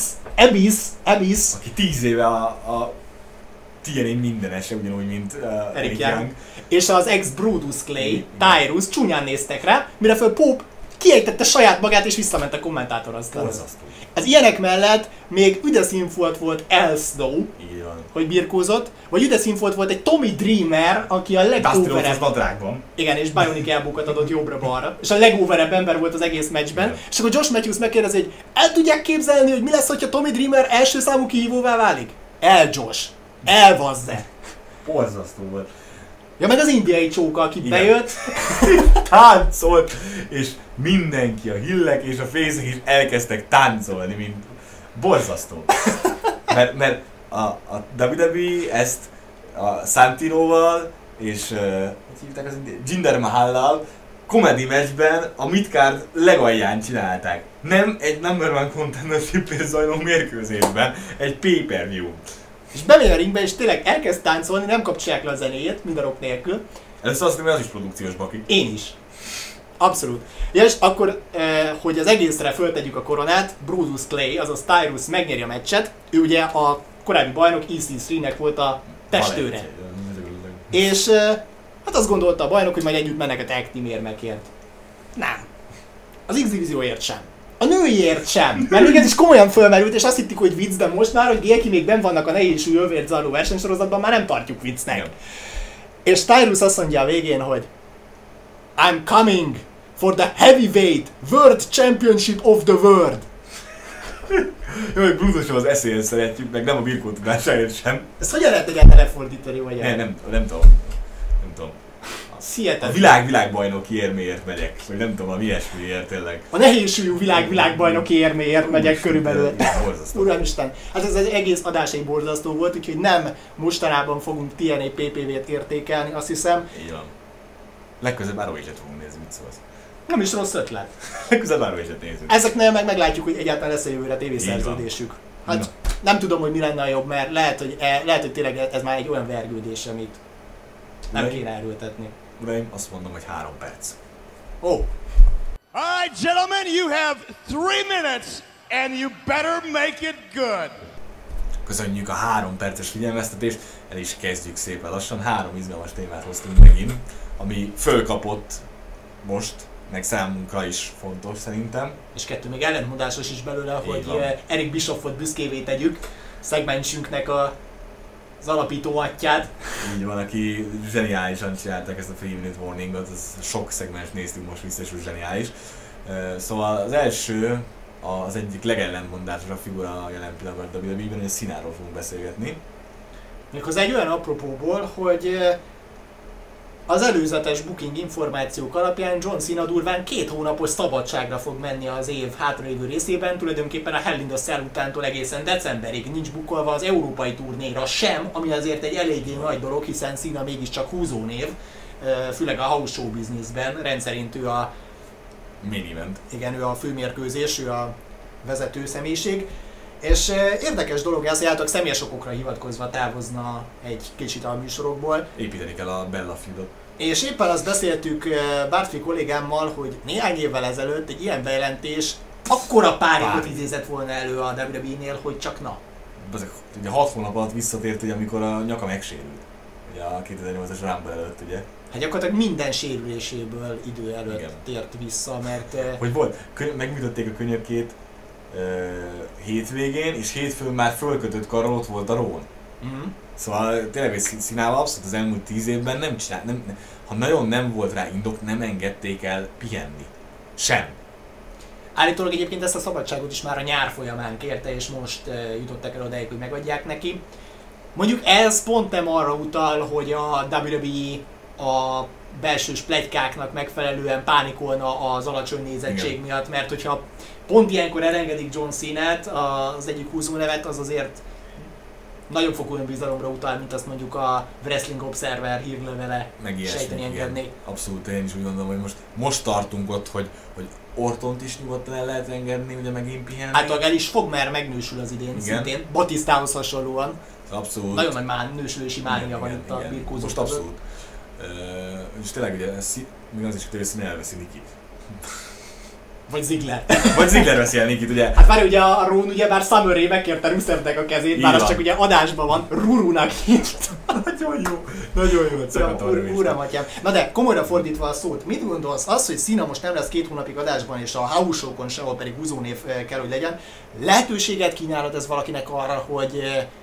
Abyss, aki 10 éve a TNA mindenese, ugyanúgy, mint Eric Young. És az ex-Brodus Clay, Tyrus csúnyán néztek rá, mire föl Pope kiejtette saját magát és visszament a kommentátorasztalhoz. Ez ilyenek mellett még üde színfolt volt El Snow, hogy birkózott, vagy üde színfolt volt egy Tommy Dreamer, aki a legoverebb... Igen, és Bionic elbókat adott jobbra-balra. És a legoverebb ember volt az egész meccsben. Igen. És akkor Josh Matthews megkérdezi, hogy el tudják képzelni, hogy mi lesz, hogyha Tommy Dreamer első számú kihívóvá válik? El Josh! Elvazze! Borzasztó volt. Ja, meg az indiai csóka, aki bejött. Táncolt, és mindenki, a hillek és a fészek is elkezdtek táncolni, mint borzasztó. Mert a WWE ezt a Santinoval és hogy hívták az Jinder Mahallal comedy matchben a midcard legalján csinálták. Nem egy number one contendershipért zajló mérkőzésben, egy pay-per-view. És bemegy a ringbe, és tényleg elkezd táncolni, nem kapcsolják le a zenéjét, minden ok nélkül. Először azt hiszem, hogy az is produkciós baki. Én is. Abszolút. Ja, és akkor, hogy az egészre föltegyük a koronát, Brodus Clay, azaz Tyrus megnyeri a meccset. Ő ugye a korábbi bajnok EC3-nek volt a testőre. És hát azt gondolta a bajnok, hogy majd együtt mennek a tag team érmekért. Nem. Az X-divízióért sem. A nőiért sem. Mert még ez is komolyan fölmerült, és azt hittük, hogy vicc, de most már, hogy Géki még benn vannak a nehéz súlyú övért zajló versenysorozatban, már nem tartjuk viccnek. Igen. És Tyrus azt mondja a végén, hogy I'm coming for the heavyweight World Championship of the World. Jó, hogy Brutuson az eszélyet szeretjük, meg nem a birkó tudásáért sem. Ezt hogyan lehet egyáltalán lefordítani, vagy el? Nem tudom. A világbajnoki érméért megyek, vagy nem tudom, a ilyesmiért tényleg. A nehézsúlyú világbajnoki érméért megyek körülbelül. Borzasztó. Uramisten, hát ez az egész adás egy borzasztó volt, úgyhogy nem mostanában fogunk TNA PPV-t értékelni, azt hiszem. Így van. Legközelebb ROH-et fogunk nézni, mit szólsz. Nem is rossz ötlet. Legközelebb ROH-et nézünk. Ezeknél meg meglátjuk, hogy egyáltalán lesz-e jövőre tévészerződésük. Hát nem tudom, hogy mi lenne a jobb, mert lehet, hogy tényleg ez már egy olyan vergődés, amit nem kéne erőltetni. Uraim, azt mondom, hogy 3 perc. Oh. Alright, gentlemen, you have 3 minutes and you better make it good. Köszönjük a 3 perces figyelmeztetést, el is kezdjük szépen lassan. 3 izgalmas témát hoztunk megint, ami fölkapott most, meg számunkra is fontos szerintem. És 2 még ellentmondásos is belőle, hogy Eric Bischoffot büszkévé tegyük, szegmensünknek az alapító atyát. Így van, aki zseniálisan csinálták ezt a 3 Minute Warningot, ez sok szegmens néztük most vissza, és zseniális. Szóval az első, az egyik legellentmondásosabb figura jelen pillanatban a WWE-ben, hogy a Cináról fogunk beszélgetni. Méghozzá egy olyan apropóból, hogy az előzetes booking információk alapján John Cena durván 2 hónapos szabadságra fog menni az év hátralévő részében, tulajdonképpen a Hell in a Cell utántól egészen decemberig nincs bookolva az európai turnéra sem, ami azért egy eléggé nagy dolog, hiszen Cena mégiscsak húzónév, főleg a house show businessben, rendszerint ő a main event. Igen, ő a főmérkőzés, ő a vezető személyiség. És érdekes dolog ez, hogy személyes okokra hivatkozva távozna egy kicsit a műsorokból. Építeni kell a Bella Feudot. És éppen azt beszéltük Bartfi kollégámmal, hogy néhány évvel ezelőtt egy ilyen bejelentés akkora pánikot idézett volna elő a WWE-nél, hogy csak na. Ugye 6 hónap alatt visszatért, ugye, amikor a nyaka megsérült. Ugye a 2008-as Rumble előtt, ugye. Hát gyakorlatilag minden sérüléséből idő előtt igen. Tért vissza, mert... Hogy volt, megműtötték a könyökét hétvégén, és hétfőn már fölkötött karral ott volt a rón. Szóval tényleg egy Cinával abszolút az elmúlt 10 évben nem csinált, ha nagyon nem volt rá indok, nem engedték el pihenni. Sem. Állítólag egyébként ezt a szabadságot is már a nyár folyamán kérte, és most jutottak el odáig, hogy megadják neki. Mondjuk ez pont nem arra utal, hogy a WWE a belsős pletykáknak megfelelően pánikolna az alacsony nézettség igen. miatt, mert hogyha pont ilyenkor elengedik John Cena-t, az egyik húzónevet, az azért nagyobb fokú önbizalomra utal, mint azt mondjuk a Wrestling Observer hírlevele sejteni engedni. Abszolút, én is úgy gondolom, hogy most tartunk ott, hogy Ortont is nyugodtan el lehet engedni, ugye megint pihenni. Hát el is fog, mert megnősül az idén igen. szintén, Batistához hasonlóan. Abszolút. Nagyon nagy nősülési mánia van itt a birkózók. Most abszolút. És tényleg ugye, még az is, hogy Cena elveszi Nikit. Vagy Ziggler. Vagy Ziggler veszi el Nikit, ugye? Hát már ugye a Rón ugye már Summer Rae megkérte Ruszevnek a kezét, bár az csak ugye adásban van, Rurunak hívta. Nagyon jó. Nagyon jó. Uram, atyám. Na de komolyra fordítva a szót, mit gondolsz? Az, hogy Cena most nem lesz 2 hónapig adásban, és a house show-kon sehol pedig húzónév kell, hogy legyen, lehetőséget kínálod ez valakinek arra, hogy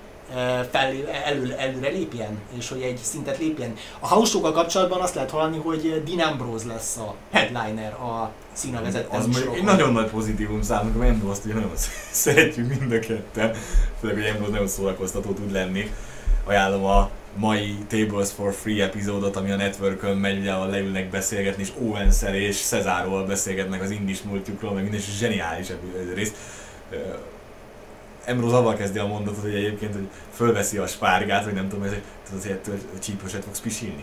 előre lépjen, és hogy egy szintet lépjen. A house show-kkal kapcsolatban azt lehet hallani, hogy Dean Ambrose lesz a headliner a Cena vezette műsorokon. Az egy nagyon nagy pozitívum számunkra, mert Ambrose-t ugye nagyon szeretjük mind a ketten, főleg, hogy Ambrose nagyon szórakoztató tud lenni. Ajánlom a mai Tables for Free epizódot, ami a Networkön megy, ugye, ahol leülnek beszélgetni, és Owens-szel és Cesaro-val beszélgetnek az indis múltjukról, meg minden zseniális rész. Ambrose avval kezdi a mondatot, hogy egyébként, hogy fölveszi a spárgát, vagy nem tudom, ez azért csípőset fogsz pisilni.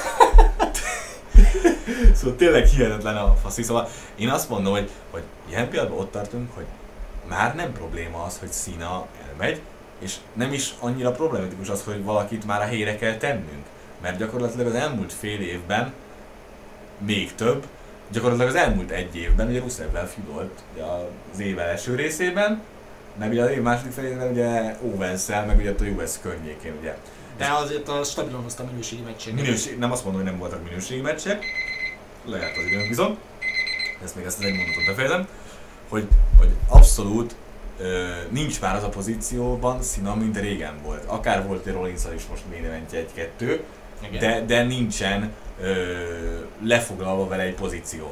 Szóval tényleg hihetetlen a faszi. Szóval én azt mondom, hogy ilyen pillanatban ott tartunk, hogy már nem probléma az, hogy Cena elmegy, és nem is annyira problematikus az, hogy valakit már a helyre kell tennünk. Mert gyakorlatilag az elmúlt fél évben, még több, gyakorlatilag az elmúlt 1 évben, ugye Rusevvel fűdolt az év első részében, meg ugye az év második felében ugye Owens-szel, meg ugye a US környékén, ugye. De azért a stabilan hozta minőségi meccseket. Nem azt mondom, hogy nem voltak minőségi meccsek. Lehet az időn bizony. ezt az egy mondatot befejezem, hogy abszolút nincs már az a pozícióban Cena, mint régen volt. Akár volt egy Rollins-al is most main eventje 1-2, de nincsen lefoglalva vele egy pozíció.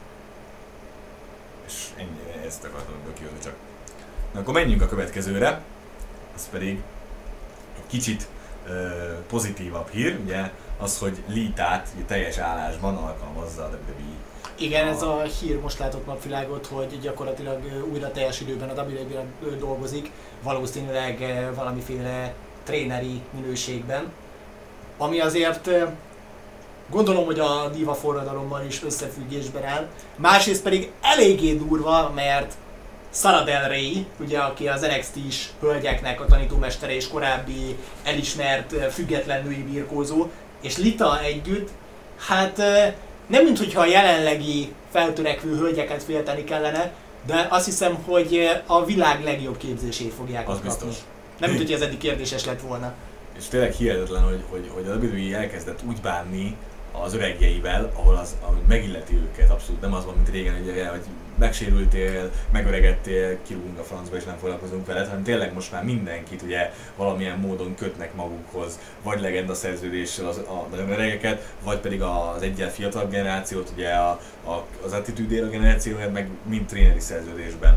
És ennyi, ezt akartam kihozni csak. Na akkor menjünk a következőre, az pedig egy kicsit pozitívabb hír, ugye az, hogy Lita-t teljes állásban alkalmazza a WWE. Igen, ez a hír most látott napvilágot, hogy gyakorlatilag újra teljes időben a WWE-ben dolgozik, valószínűleg valamiféle tréneri minőségben, ami azért gondolom, hogy a diva forradalommal is összefüggésben áll. Másrészt pedig eléggé durva, mert Sara Del Rey, ugye, aki az NXT-s hölgyeknek a tanítómestere és korábbi elismert független női birkózó, és Lita együtt, hát nem minthogyha a jelenlegi feltörekvő hölgyeket félteni kellene, de azt hiszem, hogy a világ legjobb képzését fogják ott kapni. Nem mint hogy ez eddig kérdéses lett volna. És tényleg hihetetlen, hogy a WWE elkezdett úgy bánni az öregjeivel, ahogy megilleti őket, abszolút nem az van, mint régen, hogy megsérültél, megöregedtél, kirúgunk a francba és nem foglalkozunk veled, hanem tényleg most már mindenkit ugye valamilyen módon kötnek magukhoz, vagy legenda szerződéssel a nagyon öregeket, vagy pedig az egyel fiatalabb generációt, ugye az Attitude Era generációját, meg mind tréneri szerződésben.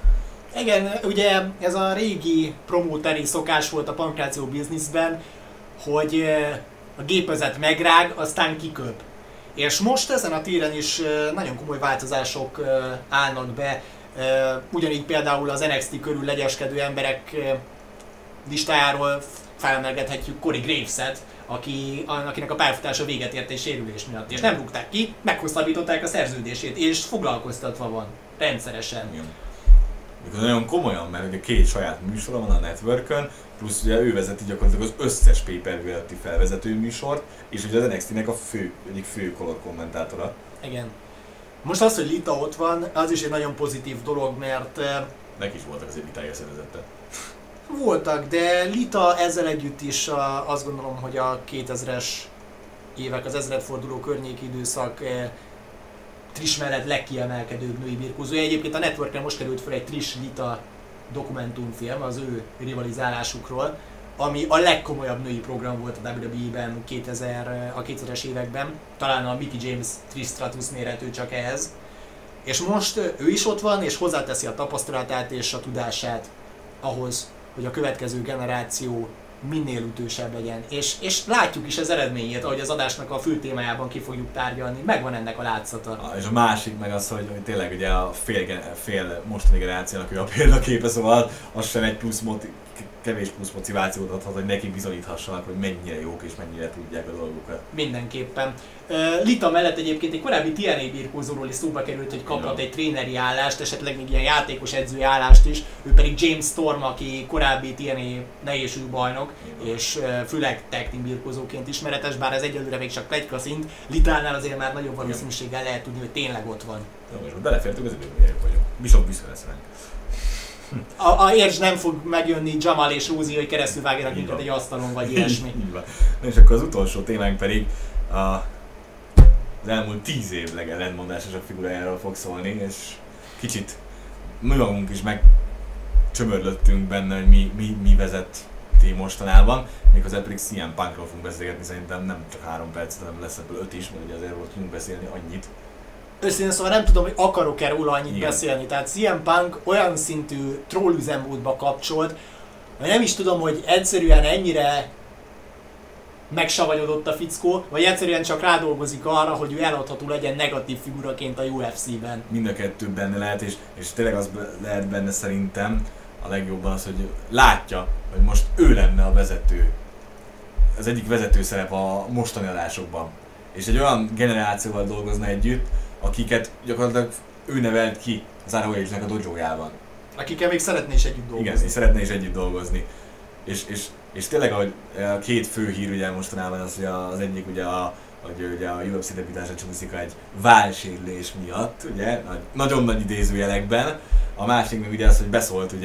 Igen, ugye ez a régi promóteri szokás volt a pankráció bizniszben, hogy a gépezet megrág, aztán kiköp. És most ezen a téren is nagyon komoly változások állnak be. Ugyanígy például az NXT körül legyeskedő emberek listájáról felemelgethetjük Corey Graves-et, akinek a pályafutása véget ért egy sérülés miatt. És nem rúgták ki, meghosszabbították a szerződését, és foglalkoztatva van rendszeresen. Igen. Nagyon komolyan, mert ugye 2 saját műsora van a Networkön, plusz ugye ő vezeti gyakorlatilag az összes pay-per-view előtti felvezető műsort, és ugye az NXT-nek egyik fő color kommentátora. Igen. Most az, hogy Lita ott van, az is egy nagyon pozitív dolog, mert neki is voltak azért vitája szervezette. Voltak, de Lita ezzel együtt is azt gondolom, hogy a 2000-es évek, az ezredforduló környéki időszak Trish mellett legkiemelkedőbb női birkózója. Egyébként a Networken most került fel egy Trish-Lita dokumentumfilm az ő rivalizálásukról, ami a legkomolyabb női program volt a WWE-ben a 2000-es években. Talán a Mickie James Trish Stratus mérhető csak ehhez. És most ő is ott van, és hozzáteszi a tapasztalatát és a tudását ahhoz, hogy a következő generáció minél ütősebb legyen. És látjuk is az eredményét, ahogy az adásnak a fő témájában ki fogjuk tárgyalni, megvan ennek a látszata. És a másik meg az, hogy tényleg ugye a fél mostani generációnak ő a példaképe, szóval az sem egy kevés plusz motivációt adhat, hogy neki bizonyíthassanak, hogy mennyire jók és mennyire tudják a dolgokat. Mindenképpen. Lita mellett egyébként egy korábbi TNA birkózóról is szóba került, hogy kaphat egy tréneri állást, esetleg még ilyen játékos edzői állást is. Ő pedig James Storm, aki korábbi TNA nehézsű bajnok, és főleg tag team birkózóként ismeretes, bár ez egyelőre még csak pletyka szint. Litánál azért már nagyobb valószínűséggel lehet tudni, hogy tényleg ott van. Jó, és belefértünk az időben, jobb vagyunk. Bishop büszke lesz ránk. A Ércs nem fog megjönni Jamal és Rózi, hogy keresztül vágjanak minket egy asztalon, vagy ilyesmi. Na és akkor az utolsó témánk pedig az elmúlt 10 év legellentmondásosabb figurájáról fog szólni, és kicsit mi magunk is megcsömörlöttünk benne, hogy mi vezeti mostanában. Méghozzá pedig CM Punkról fogunk beszélgetni, szerintem nem csak 3 perc, hanem lesz ebből 5 is, mert ugye azért volt tudunk beszélni annyit. Őszintén szóval nem tudom, hogy akarok-e róla annyit beszélni. Tehát CM Punk olyan szintű trollüzemmódba kapcsolt, hogy nem is tudom, hogy egyszerűen ennyire megsavanyodott a fickó, vagy egyszerűen csak rádolgozik arra, hogy ő eladható legyen negatív figuraként a UFC-ben. Mind a kettő benne lehet, és tényleg az lehet benne szerintem a legjobban az, hogy látja, hogy most ő lenne a vezető, az egyik vezető szerep a mostani adásokban. És egy olyan generációval dolgozna együtt, akiket gyakorlatilag ő nevelt ki az ROH-nek a dojójában. Akikkel még szeretné is együtt dolgozni. Igen, és szeretné is együtt dolgozni. És tényleg, ahogy a 2 fő hír ugye mostanában az, hogy az egyik ugye a UFC debütánsa csúszik egy válsérülés miatt, ugye, nagyon nagy idézőjelekben. A másik meg ugye az, hogy beszólt ugye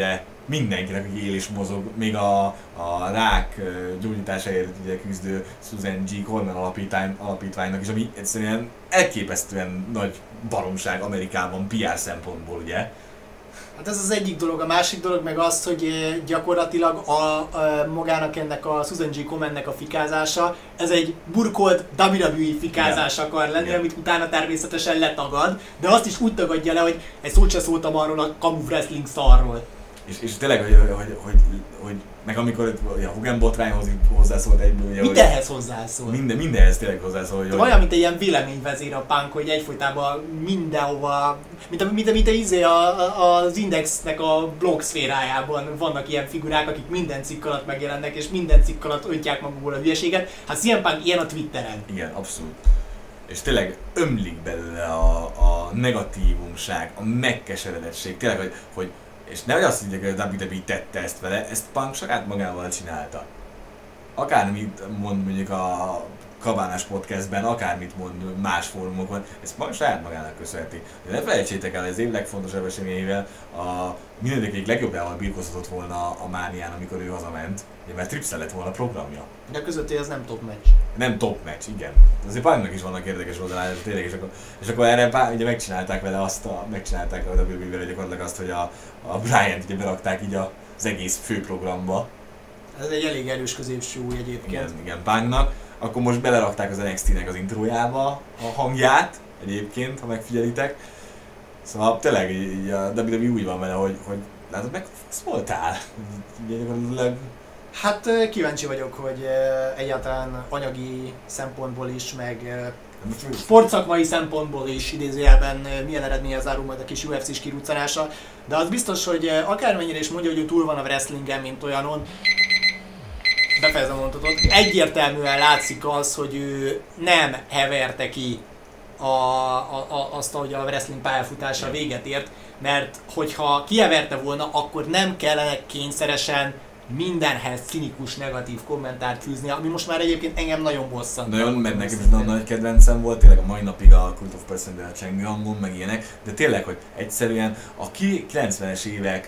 mindenkinek, aki él és mozog, még a rák gyógyításáért ugye küzdő Susan G. Komen alapítványnak is, ami egyszerűen elképesztően nagy baromság Amerikában PR szempontból, ugye. Hát ez az egyik dolog, a másik dolog meg az, hogy gyakorlatilag magának ennek a Susan G. Comennek a fikázása, ez egy burkolt WWE fikázás akar lenni, amit utána természetesen letagad, de azt is úgy tagadja le, hogy egy szót se szóltam arról a kamu wrestling szarról. És tényleg, hogy meg amikor a Hogan botrányhoz hozzászólt egyből, ugye, mindenhez hozzászól. Mindenhez tényleg hozzászól. Hogy olyan, mint egy ilyen véleményvezér a Punk, hogy egyfolytában mindenhova, mint az Indexnek a blog szférájában vannak ilyen figurák, akik minden cikk alatt megjelennek, és minden cikk alatt öntják magukból a hülyeséget. Hát CM Punk ilyen a Twitteren. Igen, abszolút. És tényleg ömlik belőle a negatívumság, a megkeseredettség, tényleg, hogy és nehogy azt higgyek, hogy a WWE tette ezt vele, ezt Punk saját magával csinálta. Akármit mond mondjuk a Kabánás podcastben, akármit mond más fórumokon, ezt Punk saját magának köszönheti. De ne felejtsétek el, az év legfontosabb eseményeivel mindegyik egyik legjobbjával birkózhatott volna a Mánián, amikor ő hazament, mert Tripszel lett volna a programja. De közötti ez nem top match. Nem top match, igen. Azért Punknak is vannak érdekes oldalán, tényleg, és akkor erre ugye megcsinálták vele megcsinálták a WWE-vel gyakorlatilag azt, hogy a Bryant ugye berakták így az egész főprogramba. Ez egy elég erős középső új egyébként. Igen, Punknak. Akkor most belerakták az NXT-nek az introjába a hangját, egyébként, ha megfigyelitek. Szóval tényleg így a WWE úgy van vele, hogy látod meg, fasz voltál. Hát kíváncsi vagyok, hogy egyáltalán anyagi szempontból is, meg sportszakmai szempontból is idézőjelben milyen eredménye zárul majd a kis UFC-s kiruccanása. De az biztos, hogy akármennyire is mondja, hogy ő túl van a wrestlingen, mint olyanon, befejezem a mondatot, egyértelműen látszik az, hogy ő nem heverte ki azt, hogy a wrestling pályafutása véget ért, mert hogyha kiheverte volna, akkor nem kellene kényszeresen mindenhez cinikus, negatív kommentárt fűzni, ami most már egyébként engem nagyon bosszant. Nagyon, mert nekem is nagyon nagy kedvencem volt, tényleg a mai napig a Cult of Personality-a Cheng Yangon, meg ilyenek, de tényleg, hogy egyszerűen a 90-es évek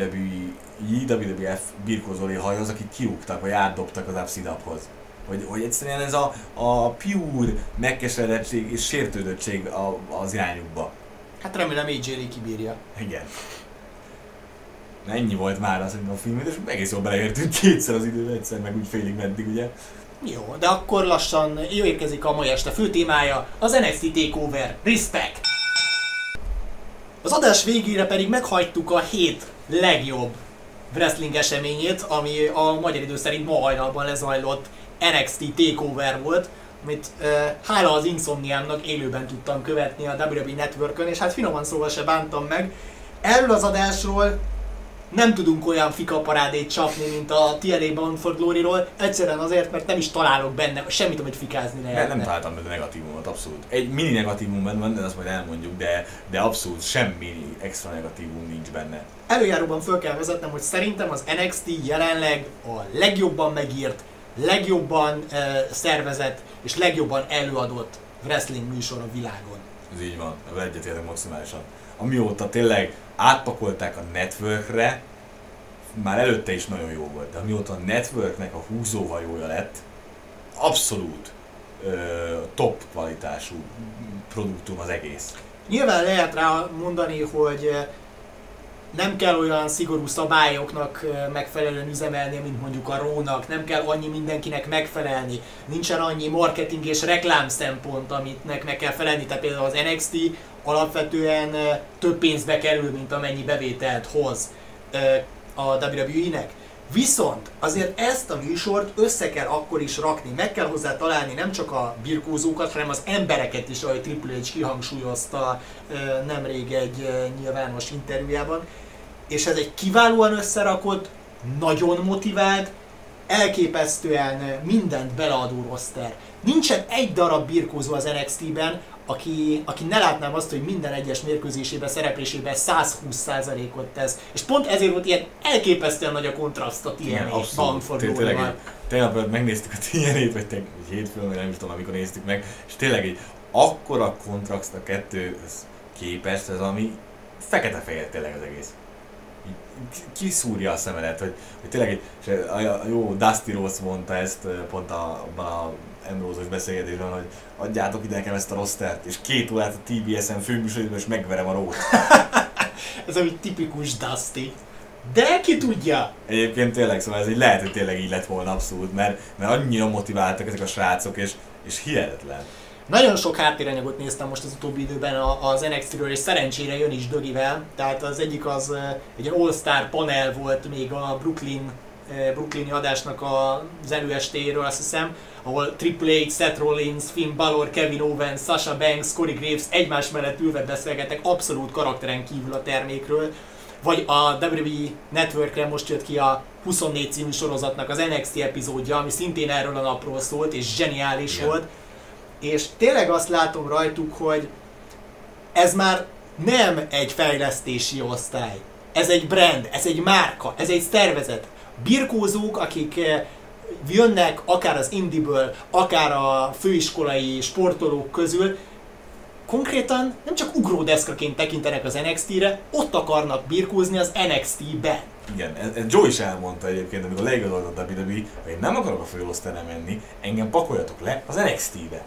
WWF birkózói hajóz, akik kiúgtak, vagy átdobtak az Upside Uphoz. Hogy egyszerűen ez a pure megkeseredettség és sértődöttség az irányukba. Hát remélem AJ Lee kibírja. Igen. Ennyi volt már az a film, és egész jól beleértünk kétszer az időben, egyszer meg úgy félig meddig, ugye? Jó, de akkor lassan érkezik a mai este fő témája, az NXT TakeOver. Respect! Az adás végére pedig meghagytuk a hét legjobb wrestling eseményét, ami a magyar idő szerint ma hajnalban lezajlott NXT TakeOver volt, amit hála az Insomniámnak élőben tudtam követni a WWE Networkön, és hát finoman szóval se bántam meg. Erről az adásról nem tudunk olyan fikaparádét csapni, mint a TNA Bound for Glory-ról, egyszerűen azért, mert nem is találok benne semmit, amit fikázni lehetne. Nem találtam benne negatívumot, abszolút. Egy mini negatívum benne van, de azt majd elmondjuk, de abszolút semmi extra negatívum nincs benne. Előjáróban föl kell vezetnem, hogy szerintem az NXT jelenleg a legjobban megírt, legjobban szervezett és legjobban előadott wrestling műsor a világon. Ez így van, ebben egyetértek maximálisan. Amióta tényleg átpakolták a Networkre, már előtte is nagyon jó volt, de amióta a Networknek a húzóhajója lett, abszolút top kvalitású produktum az egész. Nyilván lehet rá mondani, hogy nem kell olyan szigorú szabályoknak megfelelően üzemelni, mint mondjuk a Raw-nak, nem kell annyi mindenkinek megfelelni, nincsen annyi marketing és reklám szempont, amitnek meg kell felelni, tehát például az NXT alapvetően több pénzbe kerül, mint amennyi bevételt hoz a WWE-nek. Viszont azért ezt a műsort össze kell akkor is rakni, meg kell hozzá találni nem csak a birkózókat, hanem az embereket is, ahogy Triple H kihangsúlyozta nemrég egy nyilvános interjújában. És ez egy kiválóan összerakott, nagyon motivált, elképesztően mindent beleadó roster. Nincsen egy darab birkózó az NXT-ben, aki ne látnám azt, hogy minden egyes mérkőzésében, szereplésében 120%-ot tesz. És pont ezért volt ilyen elképesztően nagy a kontraszt a TNA Bound for Glory-val. Tegnap megnéztük a TNA-t, vagy hétfőn, nem is tudom, amikor néztük meg, és tényleg egy akkora kontraszt a kettőhöz képest, ez ami fekete-fehér tényleg az egész. kiszúrja a szemedet, hogy tényleg a jó Dusty Rhodes mondta ezt pont abban a Ambrose-os beszélgetésben, hogy adjátok ide nekem ezt a rostert, és 2 órát a TBS-en főműsorban, és megverem a Raw-t. Ez egy tipikus Dusty. De ki tudja? Egyébként tényleg, szóval ez lehet, hogy tényleg így lett volna abszolút, mert annyira motiváltak ezek a srácok, és hihetetlen. Nagyon sok háttéranyagot néztem most az utóbbi időben az NXT-ről, és szerencsére jön is Dögivel. Tehát az egyik az egy All-Star panel volt még a brooklyni adásnak az előestéről, azt hiszem, ahol Triple H, Seth Rollins, Finn Balor, Kevin Owens, Sasha Banks, Corey Graves egymás mellett ülve beszélgettek abszolút karakteren kívül a termékről. Vagy a WWE Networkre most jött ki a 24 című sorozatnak az NXT epizódja, ami szintén erről a napról szólt, és zseniális volt. És tényleg azt látom rajtuk, hogy ez már nem egy fejlesztési osztály. Ez egy brand, ez egy márka, ez egy szervezet. Birkózók, akik jönnek akár az indiből, akár a főiskolai sportolók közül, konkrétan nem csak ugródeszkaként tekintenek az NXT-re, ott akarnak birkózni az NXT-ben. Igen, ez Joe is elmondta egyébként, amikor leigazolta a WWE, hogy én nem akarok a főosztályra menni, engem pakoljatok le az NXT-be.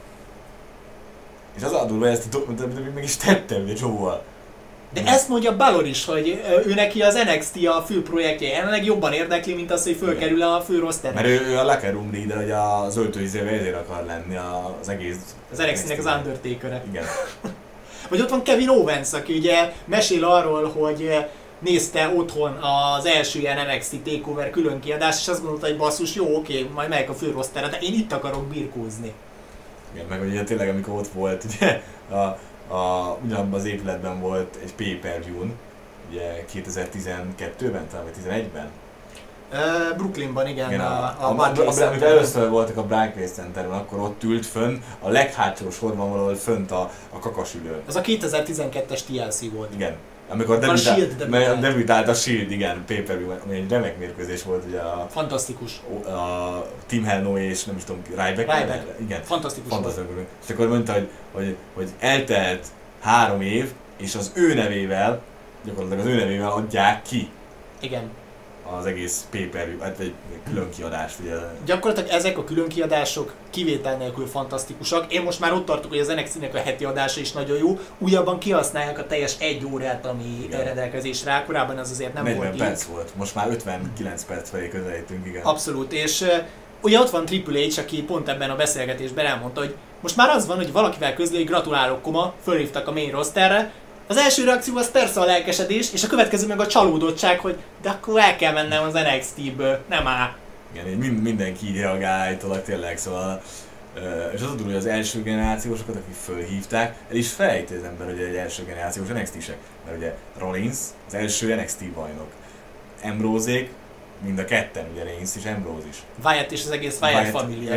És az a durva, hogy ezt a WWE meg is tettem, ugye Joe-val. De ezt mondja Balor is, hogy ő neki az NXT a fő projektje, jelenleg jobban érdekli, mint az, hogy fölkerül a fő rosterre. Mert ő a locker room leader, hogy az öltőizével ezért akar lenni az egész... Az NXT-nek az Undertaker-e. Igen. Vagy ott van Kevin Owens, aki ugye mesél arról, hogy nézte otthon az első ilyen NXT TakeOver külön kiadást, és azt gondolta, hogy basszus, jó, oké, majd megyek a fő rosterre, de én itt akarok birkózni. Igen, meg ugye tényleg amikor ott volt, ugye ugyanabban az épületben volt egy pay-per-view-n, ugye 2012-ben, talán vagy 2011-ben. Brooklynban, igen, amikor először voltak a Barclays Centerben, akkor ott ült fönn, a leghátsó sorban valahol fönt a kakasülőn. Az a 2012-es TLC volt. Igen. Amikor debütált a Shield, igen, pay-per-view, ami egy remek mérkőzés volt, ugye fantasztikus. A Team Hell No és nem is tudom, Ryback. Igen. Fantasztikus. És akkor mondta, hogy eltelt 3 év, és az ő nevével, gyakorlatilag az ő nevével adják ki. Igen. Az egész pay-per-view, hát egy külön kiadást, ugye. Gyakorlatilag ezek a külön kiadások kivétel nélkül fantasztikusak. Én most már ott tartok, hogy az NXT-nek a heti adása is nagyon jó. Újabban kihasználják a teljes 1 órát, ami rendelkezésre áll. Korábban az azért nem 40 volt perc volt, most már 59 perc felé közelítünk, igen. Abszolút, és ugye ott van Triple H, aki pont ebben a beszélgetésben elmondta, hogy most már az van, hogy valakivel közli, hogy gratulálok, koma, fölhívtak a main rosterre. Az első reakció az persze a lelkesedés, és a következő meg a csalódottság, hogy de akkor el kell mennem az NXT-ből, nem áll. Igen, mindenki így reagál állítólag tényleg, szóval... És az a durva, hogy az első generációsokat, akik fölhívták, el is felejti az ember, hogy egy első generációs NXT-sek. Mert ugye Rollins az első NXT bajnok. Ambrose-ék, mind a ketten, ugye Reigns és Ambrose is. Wyatt és az egész Wyatt família.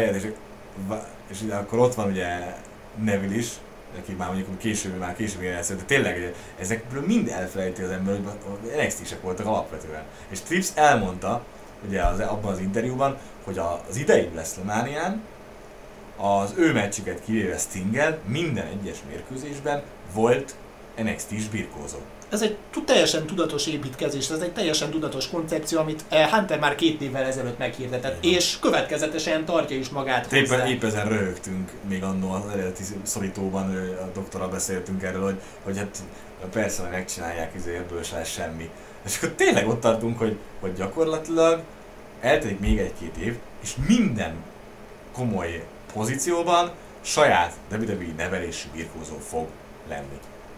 És akkor ott van ugye Neville is, aki már mondjuk később generáció, de tényleg ezekből mind elfelejti az ember, hogy NXT-sek voltak alapvetően. És Trips elmondta, ugye abban az interjúban, hogy az idei WrestleManián az ő meccsüket kivéve Stinggel minden egyes mérkőzésben volt NXT-s birkózó. Ez egy teljesen tudatos építkezés, ez egy teljesen tudatos koncepció, amit Hunter már 2 évvel ezelőtt meghirdetett, és következetesen tartja is magát hozzá. Épp ezen röhögtünk még annól az eredeti szorítóban, a doktorral beszéltünk erről, hogy hát persze, hogy megcsinálják, ebből se lesz semmi. És akkor tényleg ott tartunk, hogy gyakorlatilag eltelik még 1-2 év, és minden komoly pozícióban saját WWE nevelésű birkózó fog lenni.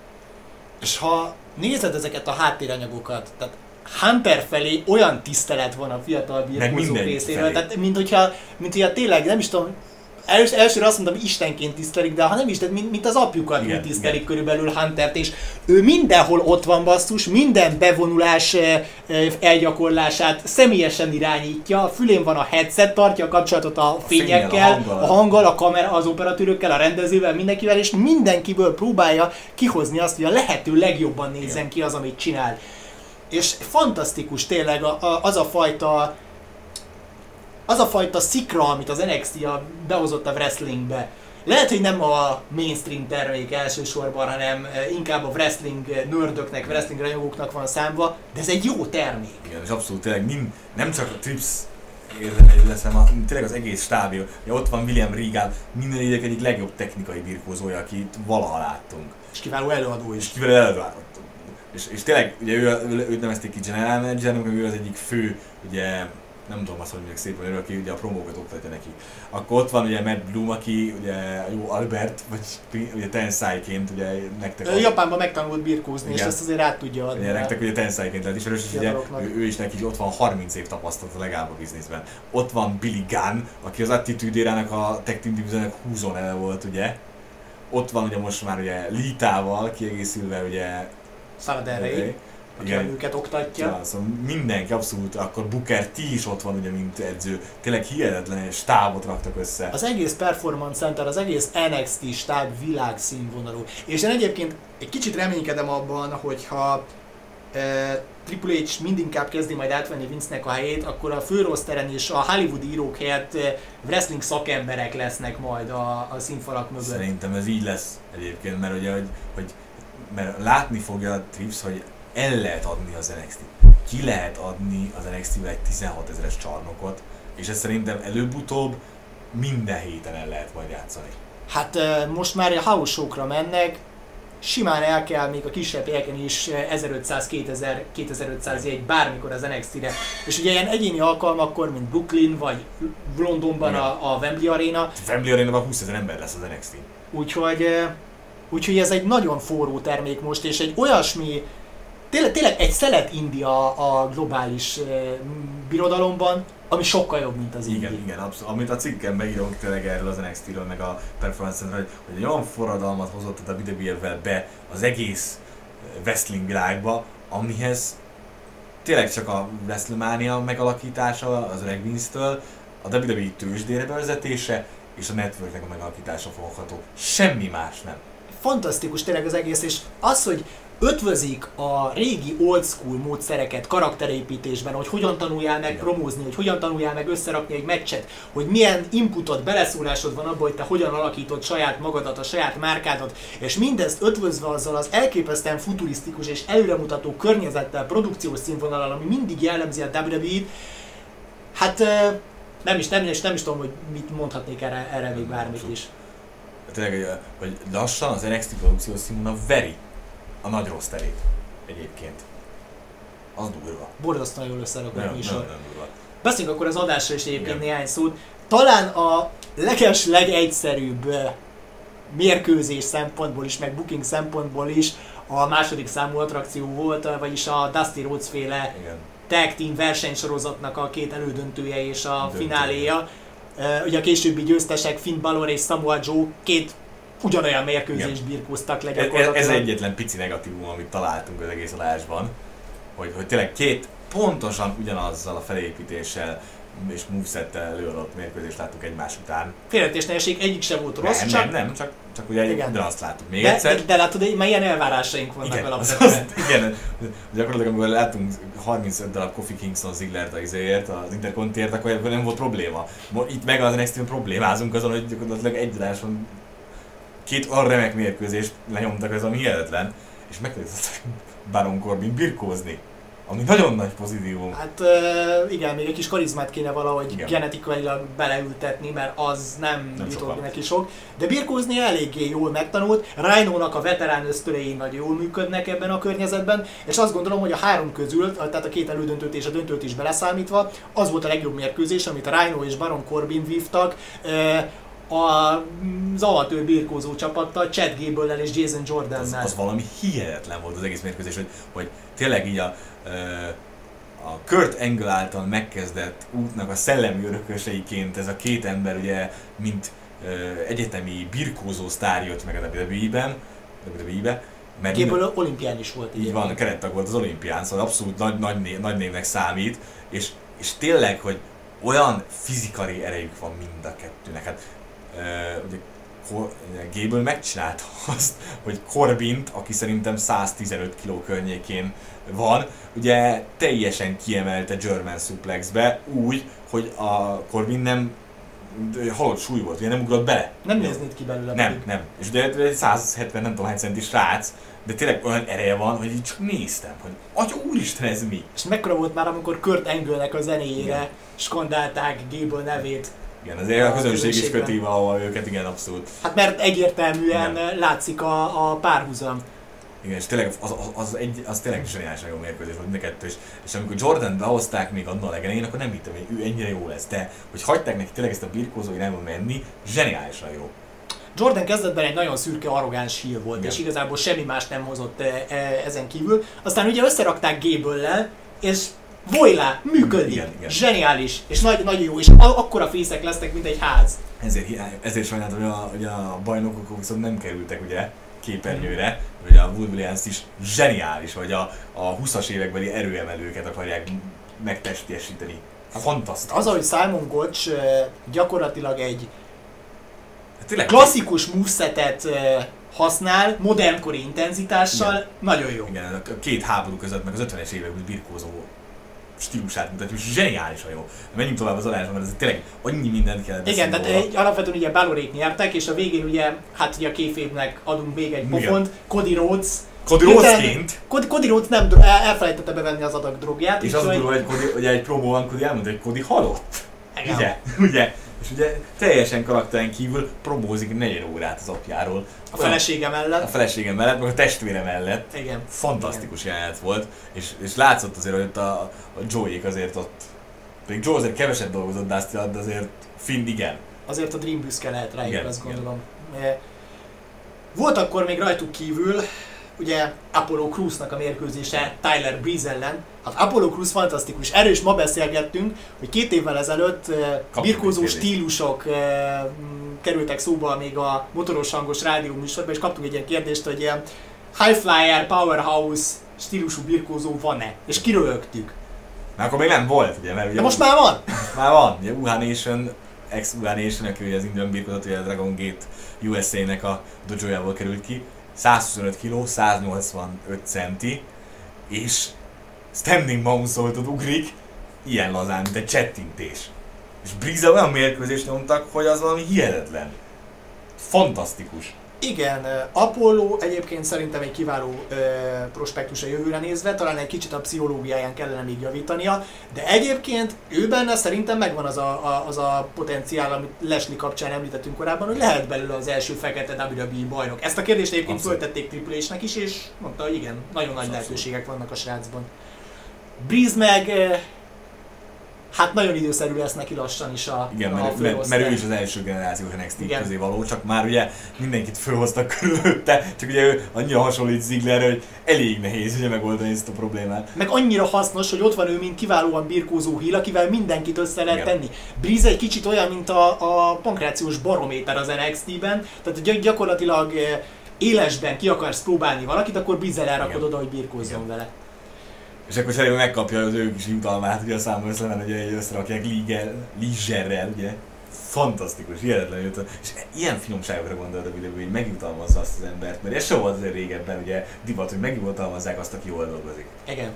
És ha nézed ezeket a háttéranyagokat, tehát Hunter felé olyan tisztelet van a fiatal birkózók részéről, tehát mint hogyha tényleg, nem is tudom, elsőre azt mondom, hogy istenként tisztelik, de ha nem is, de mint az apjukat úgy tisztelik körülbelül Huntert, és ő mindenhol ott van basszus, minden bevonulás elgyakorlását személyesen irányítja, a fülén van a headset, tartja a kapcsolatot a fényekkel, a hanggal, a kamera, az operatőrökkel, a rendezővel, mindenkivel, és mindenkiből próbálja kihozni azt, hogy a lehető legjobban nézzen ki az, amit csinál. És fantasztikus tényleg az a fajta szikra, amit az NXT behozott a wrestlingbe. Lehet, hogy nem a mainstream termék elsősorban, hanem inkább a wrestling nördöknek, wrestling rajongóknak van számva, de ez egy jó termék. Igen, és abszolút tényleg nem csak a Trips leszem, tényleg az egész stábja. Ott van William Regal, minden idők egyik legjobb technikai birkózója, akit valaha láttunk. És kiváló előadó is. És tényleg, ugye őt nevezték ki general managernek, ő az egyik fő, ugye, nem tudom azt, hogy még szépen ő, aki ugye a promókat oktatja neki. Akkor ott van ugye Matt Bloom, aki ugye jó Albert, vagy ugye Tensai-ként ugye nektek... Japánban megtanult birkózni, igen. És ezt azért át tudja adni. Ugye nektek ugye Tensai-ként lehet ismerős, és ugye ő is neki ott van 30 év tapasztalata legalább a bizniszben. Ott van Billy Gunn, aki az Attitude Era-nak a Tag Team Division-nek húzó neve volt, ugye. Ott van ugye most már ugye Litával kiegészülve ugye... Saladerrei, aki őket oktatja. Ja, szóval mindenki abszolút, akkor Booker T is ott van ugye, mint edző. Tényleg hihetetlen stábot raktak össze. Az egész Performance Center, az egész NXT stáb világszínvonalú. És én egyébként egy kicsit reménykedem abban, hogyha Triple H mindinkább kezdi majd átvenni Vince-nek a helyét, akkor a főrosteren is a Hollywood írók helyett wrestling szakemberek lesznek majd a színfalak mögött. Szerintem ez így lesz egyébként, mert ugye, mert látni fogja a Trips, hogy el lehet adni az NXT-t. Ki lehet adni az NXT-vel egy 16 000-es csarnokot, és ezt szerintem előbb-utóbb minden héten el lehet majd játszani. Hát most már a house show-kra mennek, simán el kell még a kisebb helyeken is 1500-2000 jegy bármikor az NXT-re. És ugye ilyen egyéni alkalmakkor, mint Brooklyn vagy Londonban a Wembley Arena. Wembley Arena-ban 20 000 ember lesz az NXT. Úgyhogy ez egy nagyon forró termék most, és egy olyasmi, tényleg egy szelet India a globális birodalomban, ami sokkal jobb, mint az India. Igen, abszolút. Amit a cikken megírunk tényleg erről az NXT-ről, meg a Performance Centerről, hogy egy olyan forradalmat hozott a WWE-vel be az egész wrestling világba, amihez tényleg csak a WrestleMania megalakítása az öreg Vince-től, a WWE tőzsdére bevezetése és a networknek a megalakítása fogható. Semmi más nem. Fantasztikus tényleg az egész, és az, hogy ötvözik a régi old school módszereket karakterépítésben, hogy hogyan tanuljál meg promózni, hogy hogyan tanuljál meg összerakni egy meccset, hogy milyen inputod, beleszólásod van abba, hogy te hogyan alakítod saját magadat, a saját márkádat, és mindezt ötvözve azzal az elképesztően futurisztikus és előremutató környezettel, produkciós színvonalal, ami mindig jellemzi a WWE-t, hát nem is tudom, hogy mit mondhatnék erre még bármit is. Tényleg, hogy lassan az NXT produkciós színvonal veri a nagy rosterét egyébként. Az durva. Borzasztóan jól összerakott műsor. Nem durva. Beszéljünk akkor az adásra is egyébként néhány szót. Talán a legegyszerűbb mérkőzés szempontból is, meg booking szempontból is a második számú attrakció volt, vagyis a Dusty Rhodes féle tag team versenysorozatnak a két elődöntője és a fináléja. Ugye a későbbi győztesek Finn Balor és Samoa Joe két ugyanolyan mérkőzést birkóztak le gyakorlatilag. Ez egyetlen pici negatívum, amit találtunk az egész adásban, hogy tényleg két pontosan ugyanazzal a felépítéssel és movesettel előadott mérkőzést láttuk egymás után. Félretés ne essék, egyik sem volt rossz, csak ugye ugyanazt láttuk még egyszer. De látod, már ilyen elvárásaink vannak alapvetően. Igen, gyakorlatilag amikor láttunk 35 darab Kofi Kingston Ziglert az Intercontiért, akkor nem volt probléma. Itt meg az NXT-ben problémázunk azon, hogy gyakorlatilag egy adáson két olyan remek mérkőzést lenyomtak, ez ami hihetetlen, és megtanítottak Baron Corbin birkózni, ami nagyon nagy pozitívum. Hát igen, még egy kis karizmát kéne valahogy genetikailag beleültetni, mert az nem jutott neki sok. De birkózni eléggé jól megtanult, Rhino-nak a veterán ösztönei nagyon jól működnek ebben a környezetben, és azt gondolom, hogy a három közül, tehát a két elődöntőt és a döntőt is beleszámítva, az volt a legjobb mérkőzés, amit a Rhino és Baron Corbin vívtak. Az amatőr birkózó csapattal, Chad Gable-lel és Jason Jordannel. Az valami hihetetlen volt az egész mérkőzés, hogy tényleg így a Kurt Angle által megkezdett útnak a szellemi örököseiként ez a két ember ugye, mint egyetemi birkózó sztár jött meg a WWE-be. Gable olimpián is volt. Így van, kerettag volt az olimpián, szóval abszolút nagy névnek számít, és tényleg, hogy olyan fizikai erejük van mind a kettőnek. Hát, ugye Gable megcsinálta azt, hogy Corbint, aki szerintem 115 kg környékén van, ugye teljesen kiemelte German suplexbe úgy, hogy a Corbin nem halott súly volt, ugye nem ugrott bele. Nem néznéd ki belőle. Nem. És ugye 170 nem tudom hány centis srác, de tényleg olyan ereje van, hogy így csak néztem, hogy atya úristen, ez mi? És mekkora volt már, amikor Kurt Angle-nek a zenéjére skandálták Gable nevét. Igen, azért a közönség is köti valahol őket, igen, abszolút. Hát mert egyértelműen látszik a párhuzam. Igen, és tényleg az tényleg zseniálisan jó mérkőzés volt mind a kettő, és amikor Jordan behozták még annól a legelején, akkor nem hittem, hogy ő ennyire jó lesz, de hogy hagyták neki tényleg ezt a birkózó irányba menni, zseniálisan jó. Jordan kezdetben egy nagyon szürke, arrogáns heel volt, igen. És igazából semmi más nem hozott ezen kívül. Aztán ugye összerakták Gable-lel, és voilá, működik, igen. Zseniális, és nagyon jó, és akkora fészek lesznek, mint egy ház. Ezért sajnáltam, hogy a bajnokok viszont nem kerültek ugye képernyőre, hogy a Wood Williams is zseniális, hogy a 20-as évekbeli erőemelőket akarják megtestiesíteni. Fantasztikus. Az, ahogy Simon Gotch gyakorlatilag egy klasszikus movesetet használ, modernkori intenzitással, igen. Nagyon jó. Igen, a két háború között, meg az 50-es évekbeli birkózó stílusát mutatja, és zseniálisan jó. Menjünk tovább az adásban, mert ez tényleg annyi mindent kell beszélni. Igen, tehát alapvetően ugye Ballorék nyertek, és a végén ugye, hát ugye a kayfabe-nek adunk még egy pofont, Cody Rhodes. Cody Rhodes nem elfelejtette bevenni az adag drogját. És az durva, hogy egy promóban Cody elmondta, hogy Cody halott. Ugye? És ugye teljesen karakteren kívül promózik 4 órát az apjáról. A felesége mellett, meg a testvére mellett. Igen. Fantasztikus jelenet volt, és látszott azért, hogy ott a Joey-ék azért ott, még Joe azért keveset dolgozott Dusty alatt, de azért Finn igen. Azért a Dream büszke lehet rájuk, azt gondolom. Igen. Volt akkor még rajtuk kívül, ugye Apollo Crews-nak a mérkőzése Tyler Breeze ellen. Hát Apollo Crews fantasztikus. Erről is ma beszélgettünk, hogy 2 évvel ezelőtt birkózó stílusok kerültek szóba még a motoros hangos rádió műsorban, és kaptunk egy ilyen kérdést, hogy High Flyer, Powerhouse stílusú birkózó van-e? És kiröhögtük. Mert akkor még nem volt, ugye? Mert ugye de most már van! Már van. Ugye UH Nation, ex-UH Nation, aki ugye az indian birkózat, ugye a Dragon Gate USA-nek a dojójából került ki. 125 kg, 185 centi, és standing mounsaultot ugrik, ilyen lazán, mint egy csettintés. És Breeze olyan mérkőzést nyomtak, hogy az valami hihetetlen. Fantasztikus. Igen, Apollo egyébként szerintem egy kiváló prospektus a jövőre nézve, talán egy kicsit a pszichológiáján kellene még javítania, de egyébként ő benne szerintem megvan az a potenciál, amit Lashley kapcsán említettünk korábban, hogy lehet belőle az első fekete WWE bajnok. Ezt a kérdést egyébként föltették Triple H-nek is, és mondta, hogy igen, nagyon nagy lehetőségek vannak a srácban. Breeze meg hát nagyon időszerű lesz neki lassan is a igen, mert ő is az első generációs NXT közé való, csak már ugye mindenkit fölhoztak körülötte, csak ugye ő annyira hasonlít Zigglerre, hogy elég nehéz ugye megoldani ezt a problémát. Meg annyira hasznos, hogy ott van ő, mint kiválóan birkózó heel, akivel mindenkit össze lehet tenni. Breeze egy kicsit olyan, mint a pankrációs barométer az NXT-ben, tehát gyakorlatilag élesben ki akarsz próbálni valakit, akkor Breeze-el elrakod oda, hogy birkózzon vele. És akkor cserébe megkapja az ő kis jutalmát, ugye a számba összemen, ugye összerakják Ligerrel, ugye. Fantasztikus, hihetetlenül jött. És ilyen finomságokra gondolod a videóban, hogy megjutalmazza azt az embert, mert ez sem volt azért régebben ugye divat, hogy megjutalmazzák azt, aki jól dolgozik. Igen.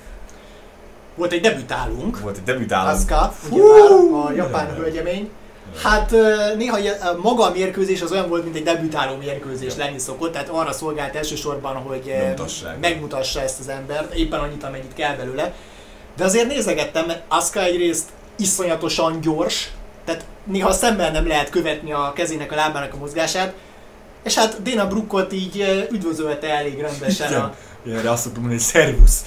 Volt egy debütálunk. Asuka, a japán hölgyemény. Hát néha maga a mérkőzés az olyan volt, mint egy debütáló mérkőzés lenni szokott, tehát arra szolgált elsősorban, hogy megmutassa ezt az embert, éppen annyit, amennyit kell belőle. De azért nézegettem, mert Asuka egyrészt iszonyatosan gyors, tehát néha szemmel nem lehet követni a kezének, a lábának a mozgását, és hát Dana Brooke-ot így üdvözölte elég rendesen Ja, de azt szoktam mondani, hogy szervusz!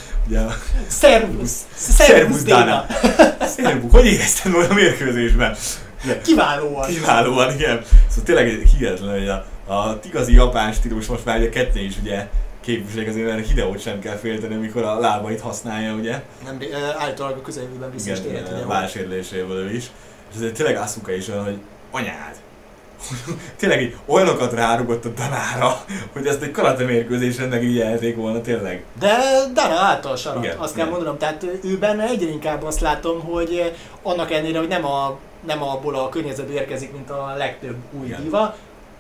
Szervusz Dana! Szervusz! Hogy érezted volna a mérkőzésben? Kiválóan, igen. Szóval tényleg hihetetlen, hogy a igazi japán stílus most már ugye ketten is ugye képviselik, azért mert Hideót sem kell félteni, amikor a lábait használja, ugye? Nem, állítólag a közeljövőben biztos tényleg Hideó. Válsérüléséből ő is. És azért tényleg Asuka is olyan, hogy anyád! Tényleg így olyanokat rárugott a Danára, hogy ezt egy karate mérkőzésen meg így elték volna tényleg. De Dana által sarat, igen, azt kell mondanom, tehát ő benne egyre inkább azt látom, hogy annak ellenére, hogy nem abból a környezetből érkezik, mint a legtöbb új diva,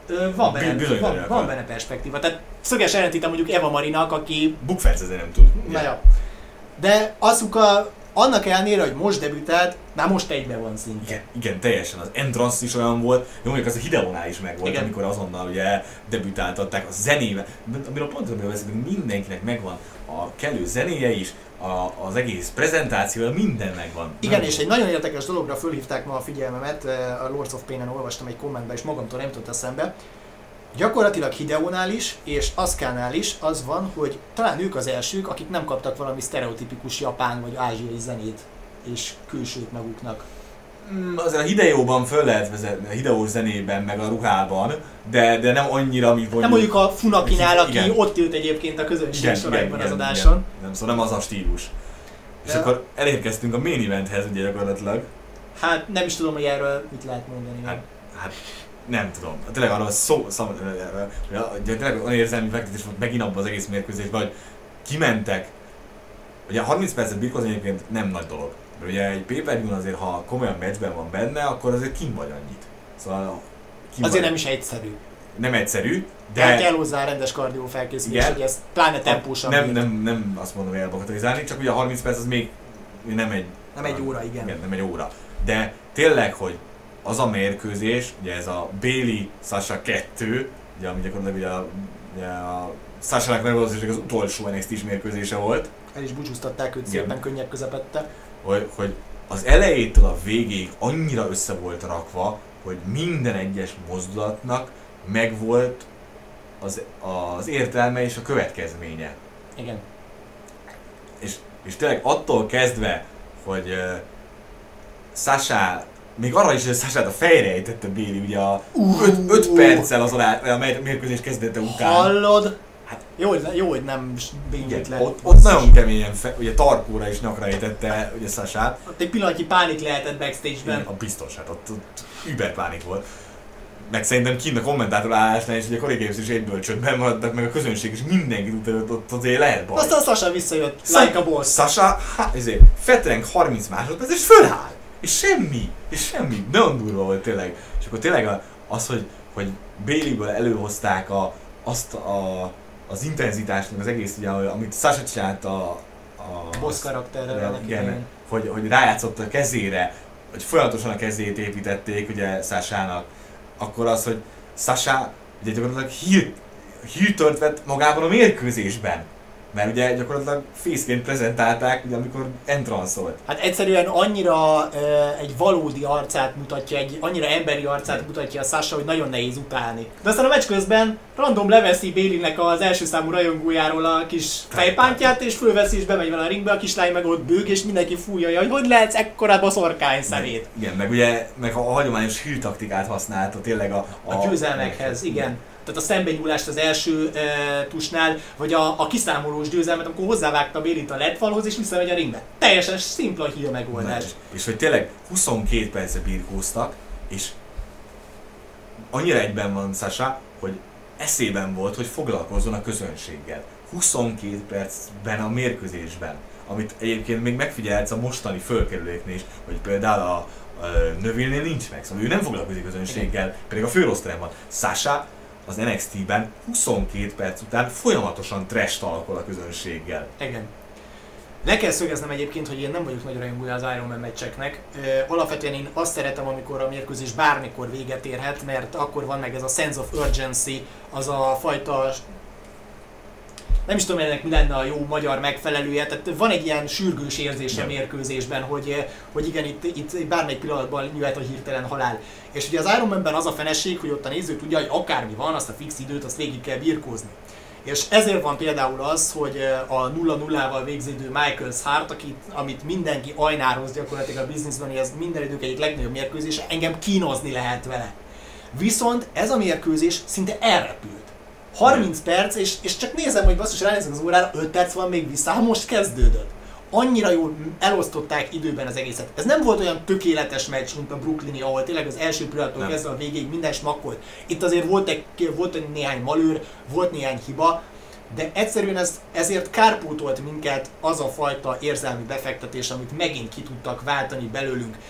van benne perspektíva. Tehát szöges ellentétem mondjuk Eva Marinak, aki... Bukferc ezért nem tud. Na ja. De Asuka annak ellenére, hogy most debütált, már most egyben van szinte. Igen, teljesen. Az Entrance is olyan volt, jó, mondjuk az a Hideónál is megvolt, Igen. amikor azonnal ugye debütáltatták a zenével. Amiről pont amiről beszélünk, mindenkinek megvan a kellő zenéje is, az egész prezentációja, minden megvan. Igen, és egy nagyon érdekes dologra fölhívták ma a figyelmemet, a Lords of Pain-en olvastam egy kommentben, és magamtól nem jutott eszembe. Gyakorlatilag Hideónál is, és Asuka-nál is az van, hogy talán ők az elsők, akik nem kaptak valami sztereotipikus japán vagy ázsiai zenét és külsőt maguknak. Azért a Hideóban föl lehet vezetni, a Hideó zenében, meg a ruhában, de nem annyira, mint Nem mondjuk a Funakinál, aki igen. ott ült egyébként a közönség soraiban az adáson. Igen. Nem, szóval nem az a stílus. És akkor elérkeztünk a main eventhez ugye gyakorlatilag. Hát nem is tudom, hogy erről mit lehet mondani. Hát nem tudom. Tényleg arról tényleg olyan érzelmi fektetés volt megint abban az egész mérkőzésben, hogy kimentek. Ugye 30 percet birkózni egyébként nem nagy dolog. Mert ugye egy pay-per-view-n azért, ha komolyan meccsben van benne, akkor azért kim vagy annyit. Szóval azért nem is egyszerű. Nem egyszerű, de... El kell hozzá rendes kardió felkészülés, hogy ez pláne tempósabb. Nem azt mondom, hogy elbakatalizálni, csak ugye a 30 perc az még nem egy... Nem egy óra, igen. Nem egy óra. De tényleg, hogy az a mérkőzés, ugye ez a Bayley-Sasha 2, ugye ami gyakorlatilag ugye a Sasha-nak megvalósítani az utolsó NXT-s mérkőzése volt. El is búcsúztatták őt szépen könnyebb közepette. Hogy az elejétől a végéig annyira össze volt rakva, hogy minden egyes mozdulatnak megvolt az értelme és a következménye. Igen. És tényleg attól kezdve, hogy Sasha, még arra is, hogy Sashát a fejre ejtette Bayley, ugye a 5 perccel az a mérkőzés kezdete után. Hallod? Hát jó, hogy nem bényült le. Ott nagyon keményen, ugye tarkóra is nyakra ejtette ugye Sashát. Ott egy pillanatnyi pánik lehetett backstage-ben. A biztos, hát ott über pánik volt. Meg szerintem kint a kommentátor állásnál is, ugye a Corey is egyből csöndben maradtak, meg a közönség is mindenki tudta, hogy ott azért lehet baj. Aztán Sasha visszajött, like a boss. Sasha, fetreng 30 másodperc és föláll! És semmi, nagyon durva volt tényleg. És akkor tényleg az, hogy Bayley-ből előhozták az intenzitást, az egész, ugye, amit Sasha csinált a boss karakterrel. Igen, hogy rájátszott a kezére, hogy folyamatosan a kezét építették ugye Sashának, akkor az, hogy Sasha ugye gyakorlatilag heel-turnt vett magában a mérkőzésben. Mert ugye gyakorlatilag fészként prezentálták, ugye, amikor entrance-olt. Hát egyszerűen annyira egy valódi arcát mutatja, egy annyira emberi arcát mutatja a Sasha, hogy nagyon nehéz utálni. De aztán a meccs közben random leveszi Bayleynek az első számú rajongójáról a kis fejpántját, és fölveszi és bemegy vele a ringbe, a kislány meg ott bőg, és mindenki fújja, hogy lehetsz ekkora boszorkány szemét. Igen, meg a hagyományos heel taktikát használta tényleg a győzelmekhez, igen. Tehát a szembenyúlást az első tusnál, vagy a kiszámolós győzelmet, amikor hozzávágta Bayleyt a ledfalhoz és visszamegy a ringbe. Teljesen szimpla heel megoldás. És hogy tényleg 22 percre birkóztak, és annyira egyben van Sasha, hogy eszében volt, hogy foglalkozzon a közönséggel. 22 percben a mérkőzésben, amit egyébként még megfigyelhetsz a mostani fölkerüléknél is, hogy például a Neville-nél nincs meg, szóval ő nem foglalkozik közönséggel, pedig a főroszteren van. Sasha az NXT-ben 22 perc után folyamatosan trash talkol a közönséggel. Igen. Le kell szögeznem egyébként, hogy én nem vagyok nagy rajongója az Iron Man meccseknek. Alapvetően én azt szeretem, amikor a mérkőzés bármikor véget érhet, mert akkor van meg ez a sense of urgency, az a fajta... Nem is tudom, ennek mi lenne a jó magyar megfelelője, tehát van egy ilyen sürgős érzés a mérkőzésben, hogy igen, itt bármelyik pillanatban jöhet a hirtelen halál. És ugye az Iron Man-ben az a fenesség, hogy ott a néző tudja, hogy akármi van, azt a fix időt, azt végig kell birkózni. És ezért van például az, hogy a 0-0-val végződő Michaels Hart, amit mindenki ajnárhoz gyakorlatilag a bizniszben, hogy ez minden idők egyik legnagyobb mérkőzése, engem kínozni lehet vele. Viszont ez a mérkőzés szinte elrepült. 30 perc, és csak nézem, hogy basszus, ránézek az órára, 5 perc van még vissza, ha most kezdődött. Annyira jól elosztották időben az egészet. Ez nem volt olyan tökéletes meccs, mint a Brooklyni, ahol tényleg az első pillanattól kezdve a végéig minden smakkolt. Itt azért volt néhány malőr, volt néhány hiba, de egyszerűen ezért kárpótolt minket az a fajta érzelmi befektetés, amit megint ki tudtak váltani belőlünk.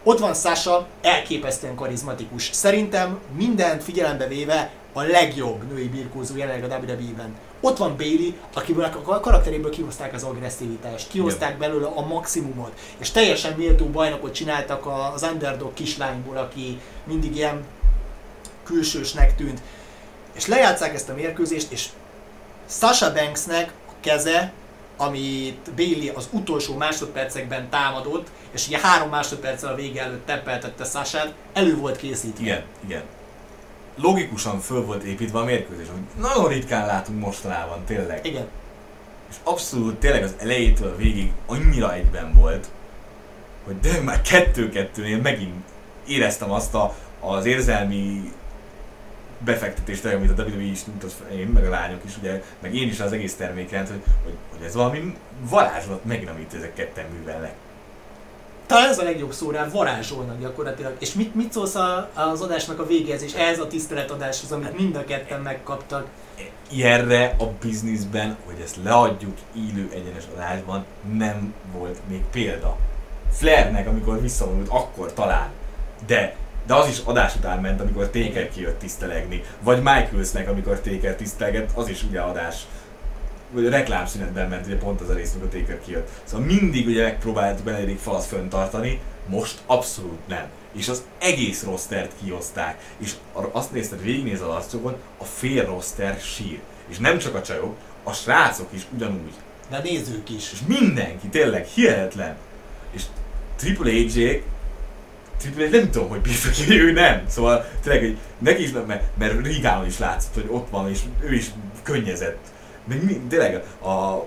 Ott van Sasha, elképesztően karizmatikus. Szerintem mindent figyelembe véve a legjobb női birkózó jelenleg a WWE-ben. Ott van Bayley, akiből a karakteréből kihozták az agresszivitást, kihozták belőle a maximumot, és teljesen méltó bajnokot csináltak az underdog kislányból, aki mindig ilyen külsősnek tűnt. És lejátszák ezt a mérkőzést, és Sasha Banksnek a keze, amit Bayley az utolsó másodpercekben támadott, és ugye 3 másodperccel a vége előtt teppeltette Sashát, elő volt készítve. Igen. Logikusan föl volt építve a mérkőzés, hogy nagyon ritkán látunk mostanában, tényleg. Igen. És abszolút tényleg az elejétől a végig annyira egyben volt, hogy de már 2-2-nél megint éreztem azt az érzelmi befektetést, amit a WWE is mutat, én meg a lányok is, ugye, meg én is az egész terméken, hogy ez valami varázslat megint, amit ezek ketten művelnek. Talán ez a legjobb szó rá, varázsolnak gyakorlatilag. És mit szólsz az adásnak a végéhez, és ehhez a tiszteletadáshoz, amit mind a ketten megkaptak? Ilyenre a bizniszben, hogy ezt leadjuk élő egyenes adásban, nem volt még példa. Flairnek, amikor visszavonult, akkor talán. De az is adás után ment, amikor Taker kijött tisztelegni. Vagy Michaelsnek, amikor Taker tisztelgett, az is ugye adás. Vagy reklámszünetben ment, ugye pont az a rész, amikor Taker kijött. Szóval mindig ugye megpróbáltuk beledik falat föntartani, most abszolút nem. És az egész rostert kihozták. És azt nézted, végignéz az arcokon, a fél roster sír. És nem csak a csajok, a srácok is ugyanúgy. De a nézők is. És mindenki, tényleg hihetetlen. És Triple H-ék, nem tudom, hogy bírtak ki, ő nem. Szóval tényleg, hogy neki is, mert Rigánon is látszott, hogy ott van, és ő is könnyezett. Tényleg a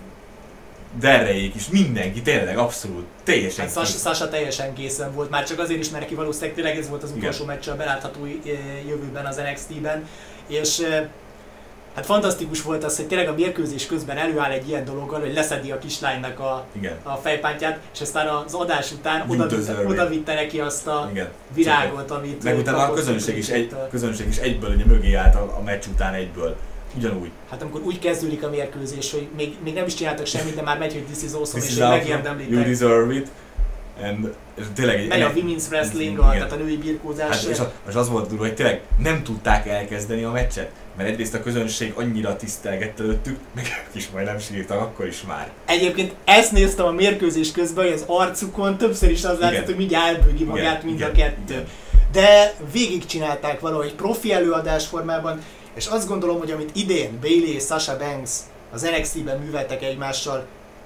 Derrejék is, mindenki tényleg abszolút teljesen hát Sasha teljesen készen volt, már csak azért is, mert neki valószínűleg tényleg ez volt az utolsó meccs a belátható jövőben az NXT-ben, és hát fantasztikus volt az, hogy tényleg a mérkőzés közben előáll egy ilyen dologgal, hogy leszedi a kislánynak a fejpántját, és aztán az adás után oda vitte neki azt a virágot, amit meg utána a közönség is egyből ugye mögé állt a meccs után egyből. Ugyanúgy. Hát amikor úgy kezdődik a mérkőzés, hogy még nem is csináltak semmit, de már megy, hogy this is awesome, és hogy megérdemlitek. You deserve it. És tényleg megy a women's wrestling, tehát a női birkózás. Hát és az volt durva, hogy tényleg nem tudták elkezdeni a meccset, mert egyrészt a közönség annyira tisztelgette előttük, meg ők is majdnem sírtak akkor is már. Egyébként ezt néztem a mérkőzés közben, hogy az arcukon többször is az látszott, hogy mindjárt elbőgi magát mind a kettő. Igen. De végigcsinálták valahogy profi előadás formában, és azt gondolom, hogy amit idén Bayley és Sasha Banks az NXT-ben műveltek egymással,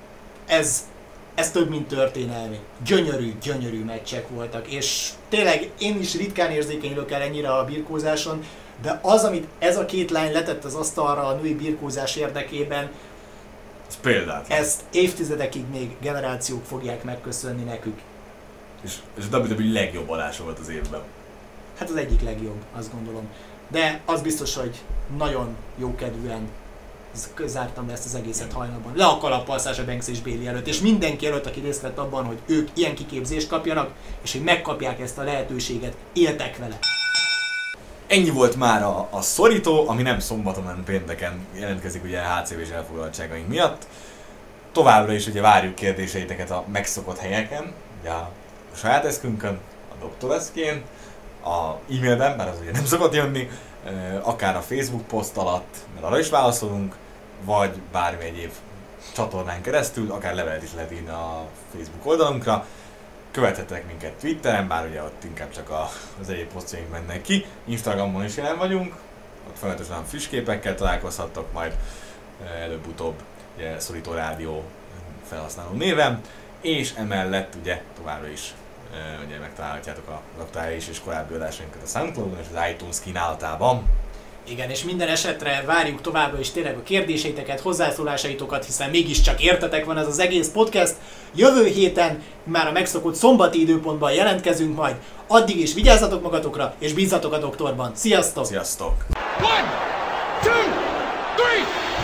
ez több, mint történelmi. Gyönyörű meccsek voltak, és tényleg én is ritkán érzékenyülök el ennyire a birkózáson, de az, amit ez a két lány letett az asztalra a női birkózás érdekében, ez példátlan. Ezt évtizedekig még generációk fogják megköszönni nekük. És a WWE legjobb adása volt az évben. Hát az egyik legjobb, azt gondolom. De az biztos, hogy nagyon jókedvűen zártam le ezt az egészet hajnalban. Le a kalappal Sasha Banks és Bayley előtt, és mindenki előtt, aki részt vett abban, hogy ők ilyen kiképzést kapjanak, és hogy megkapják ezt a lehetőséget, éltek vele. Ennyi volt már a szorító, ami nem szombaton, hanem pénteken jelentkezik ugye a HCV-s elfoglaltságaink miatt. Továbbra is ugye várjuk kérdéseiteket a megszokott helyeken, ugye a saját eszkünkön, a Dr. Eszkén, a e-mailben, bár az ugye nem szokott jönni, akár a Facebook poszt alatt, mert arra is válaszolunk, vagy bármi egyéb csatornán keresztül, akár levelet is lehet írni a Facebook oldalunkra. Követhetek minket Twitteren, bár ugye ott inkább csak az egyéb posztjaink mennek ki. Instagramon is jelen vagyunk, ott folyamatosan friss képekkel találkozhattok majd előbb-utóbb ugye Szorító Rádió felhasználó néven, és emellett ugye továbbra is ugye megtalálhatjátok az aktuális és korábbi adásainkat a SoundCloudon és az iTunes kínálatában. Igen, és minden esetre várjuk továbbra is tényleg a kérdéseiteket, hozzászólásaitokat, hiszen mégiscsak értetek van ez az egész podcast. Jövő héten már a megszokott szombati időpontban jelentkezünk majd. Addig is vigyázzatok magatokra, és bízzatok a doktorban. Sziasztok! Sziasztok! 1, 2, 3!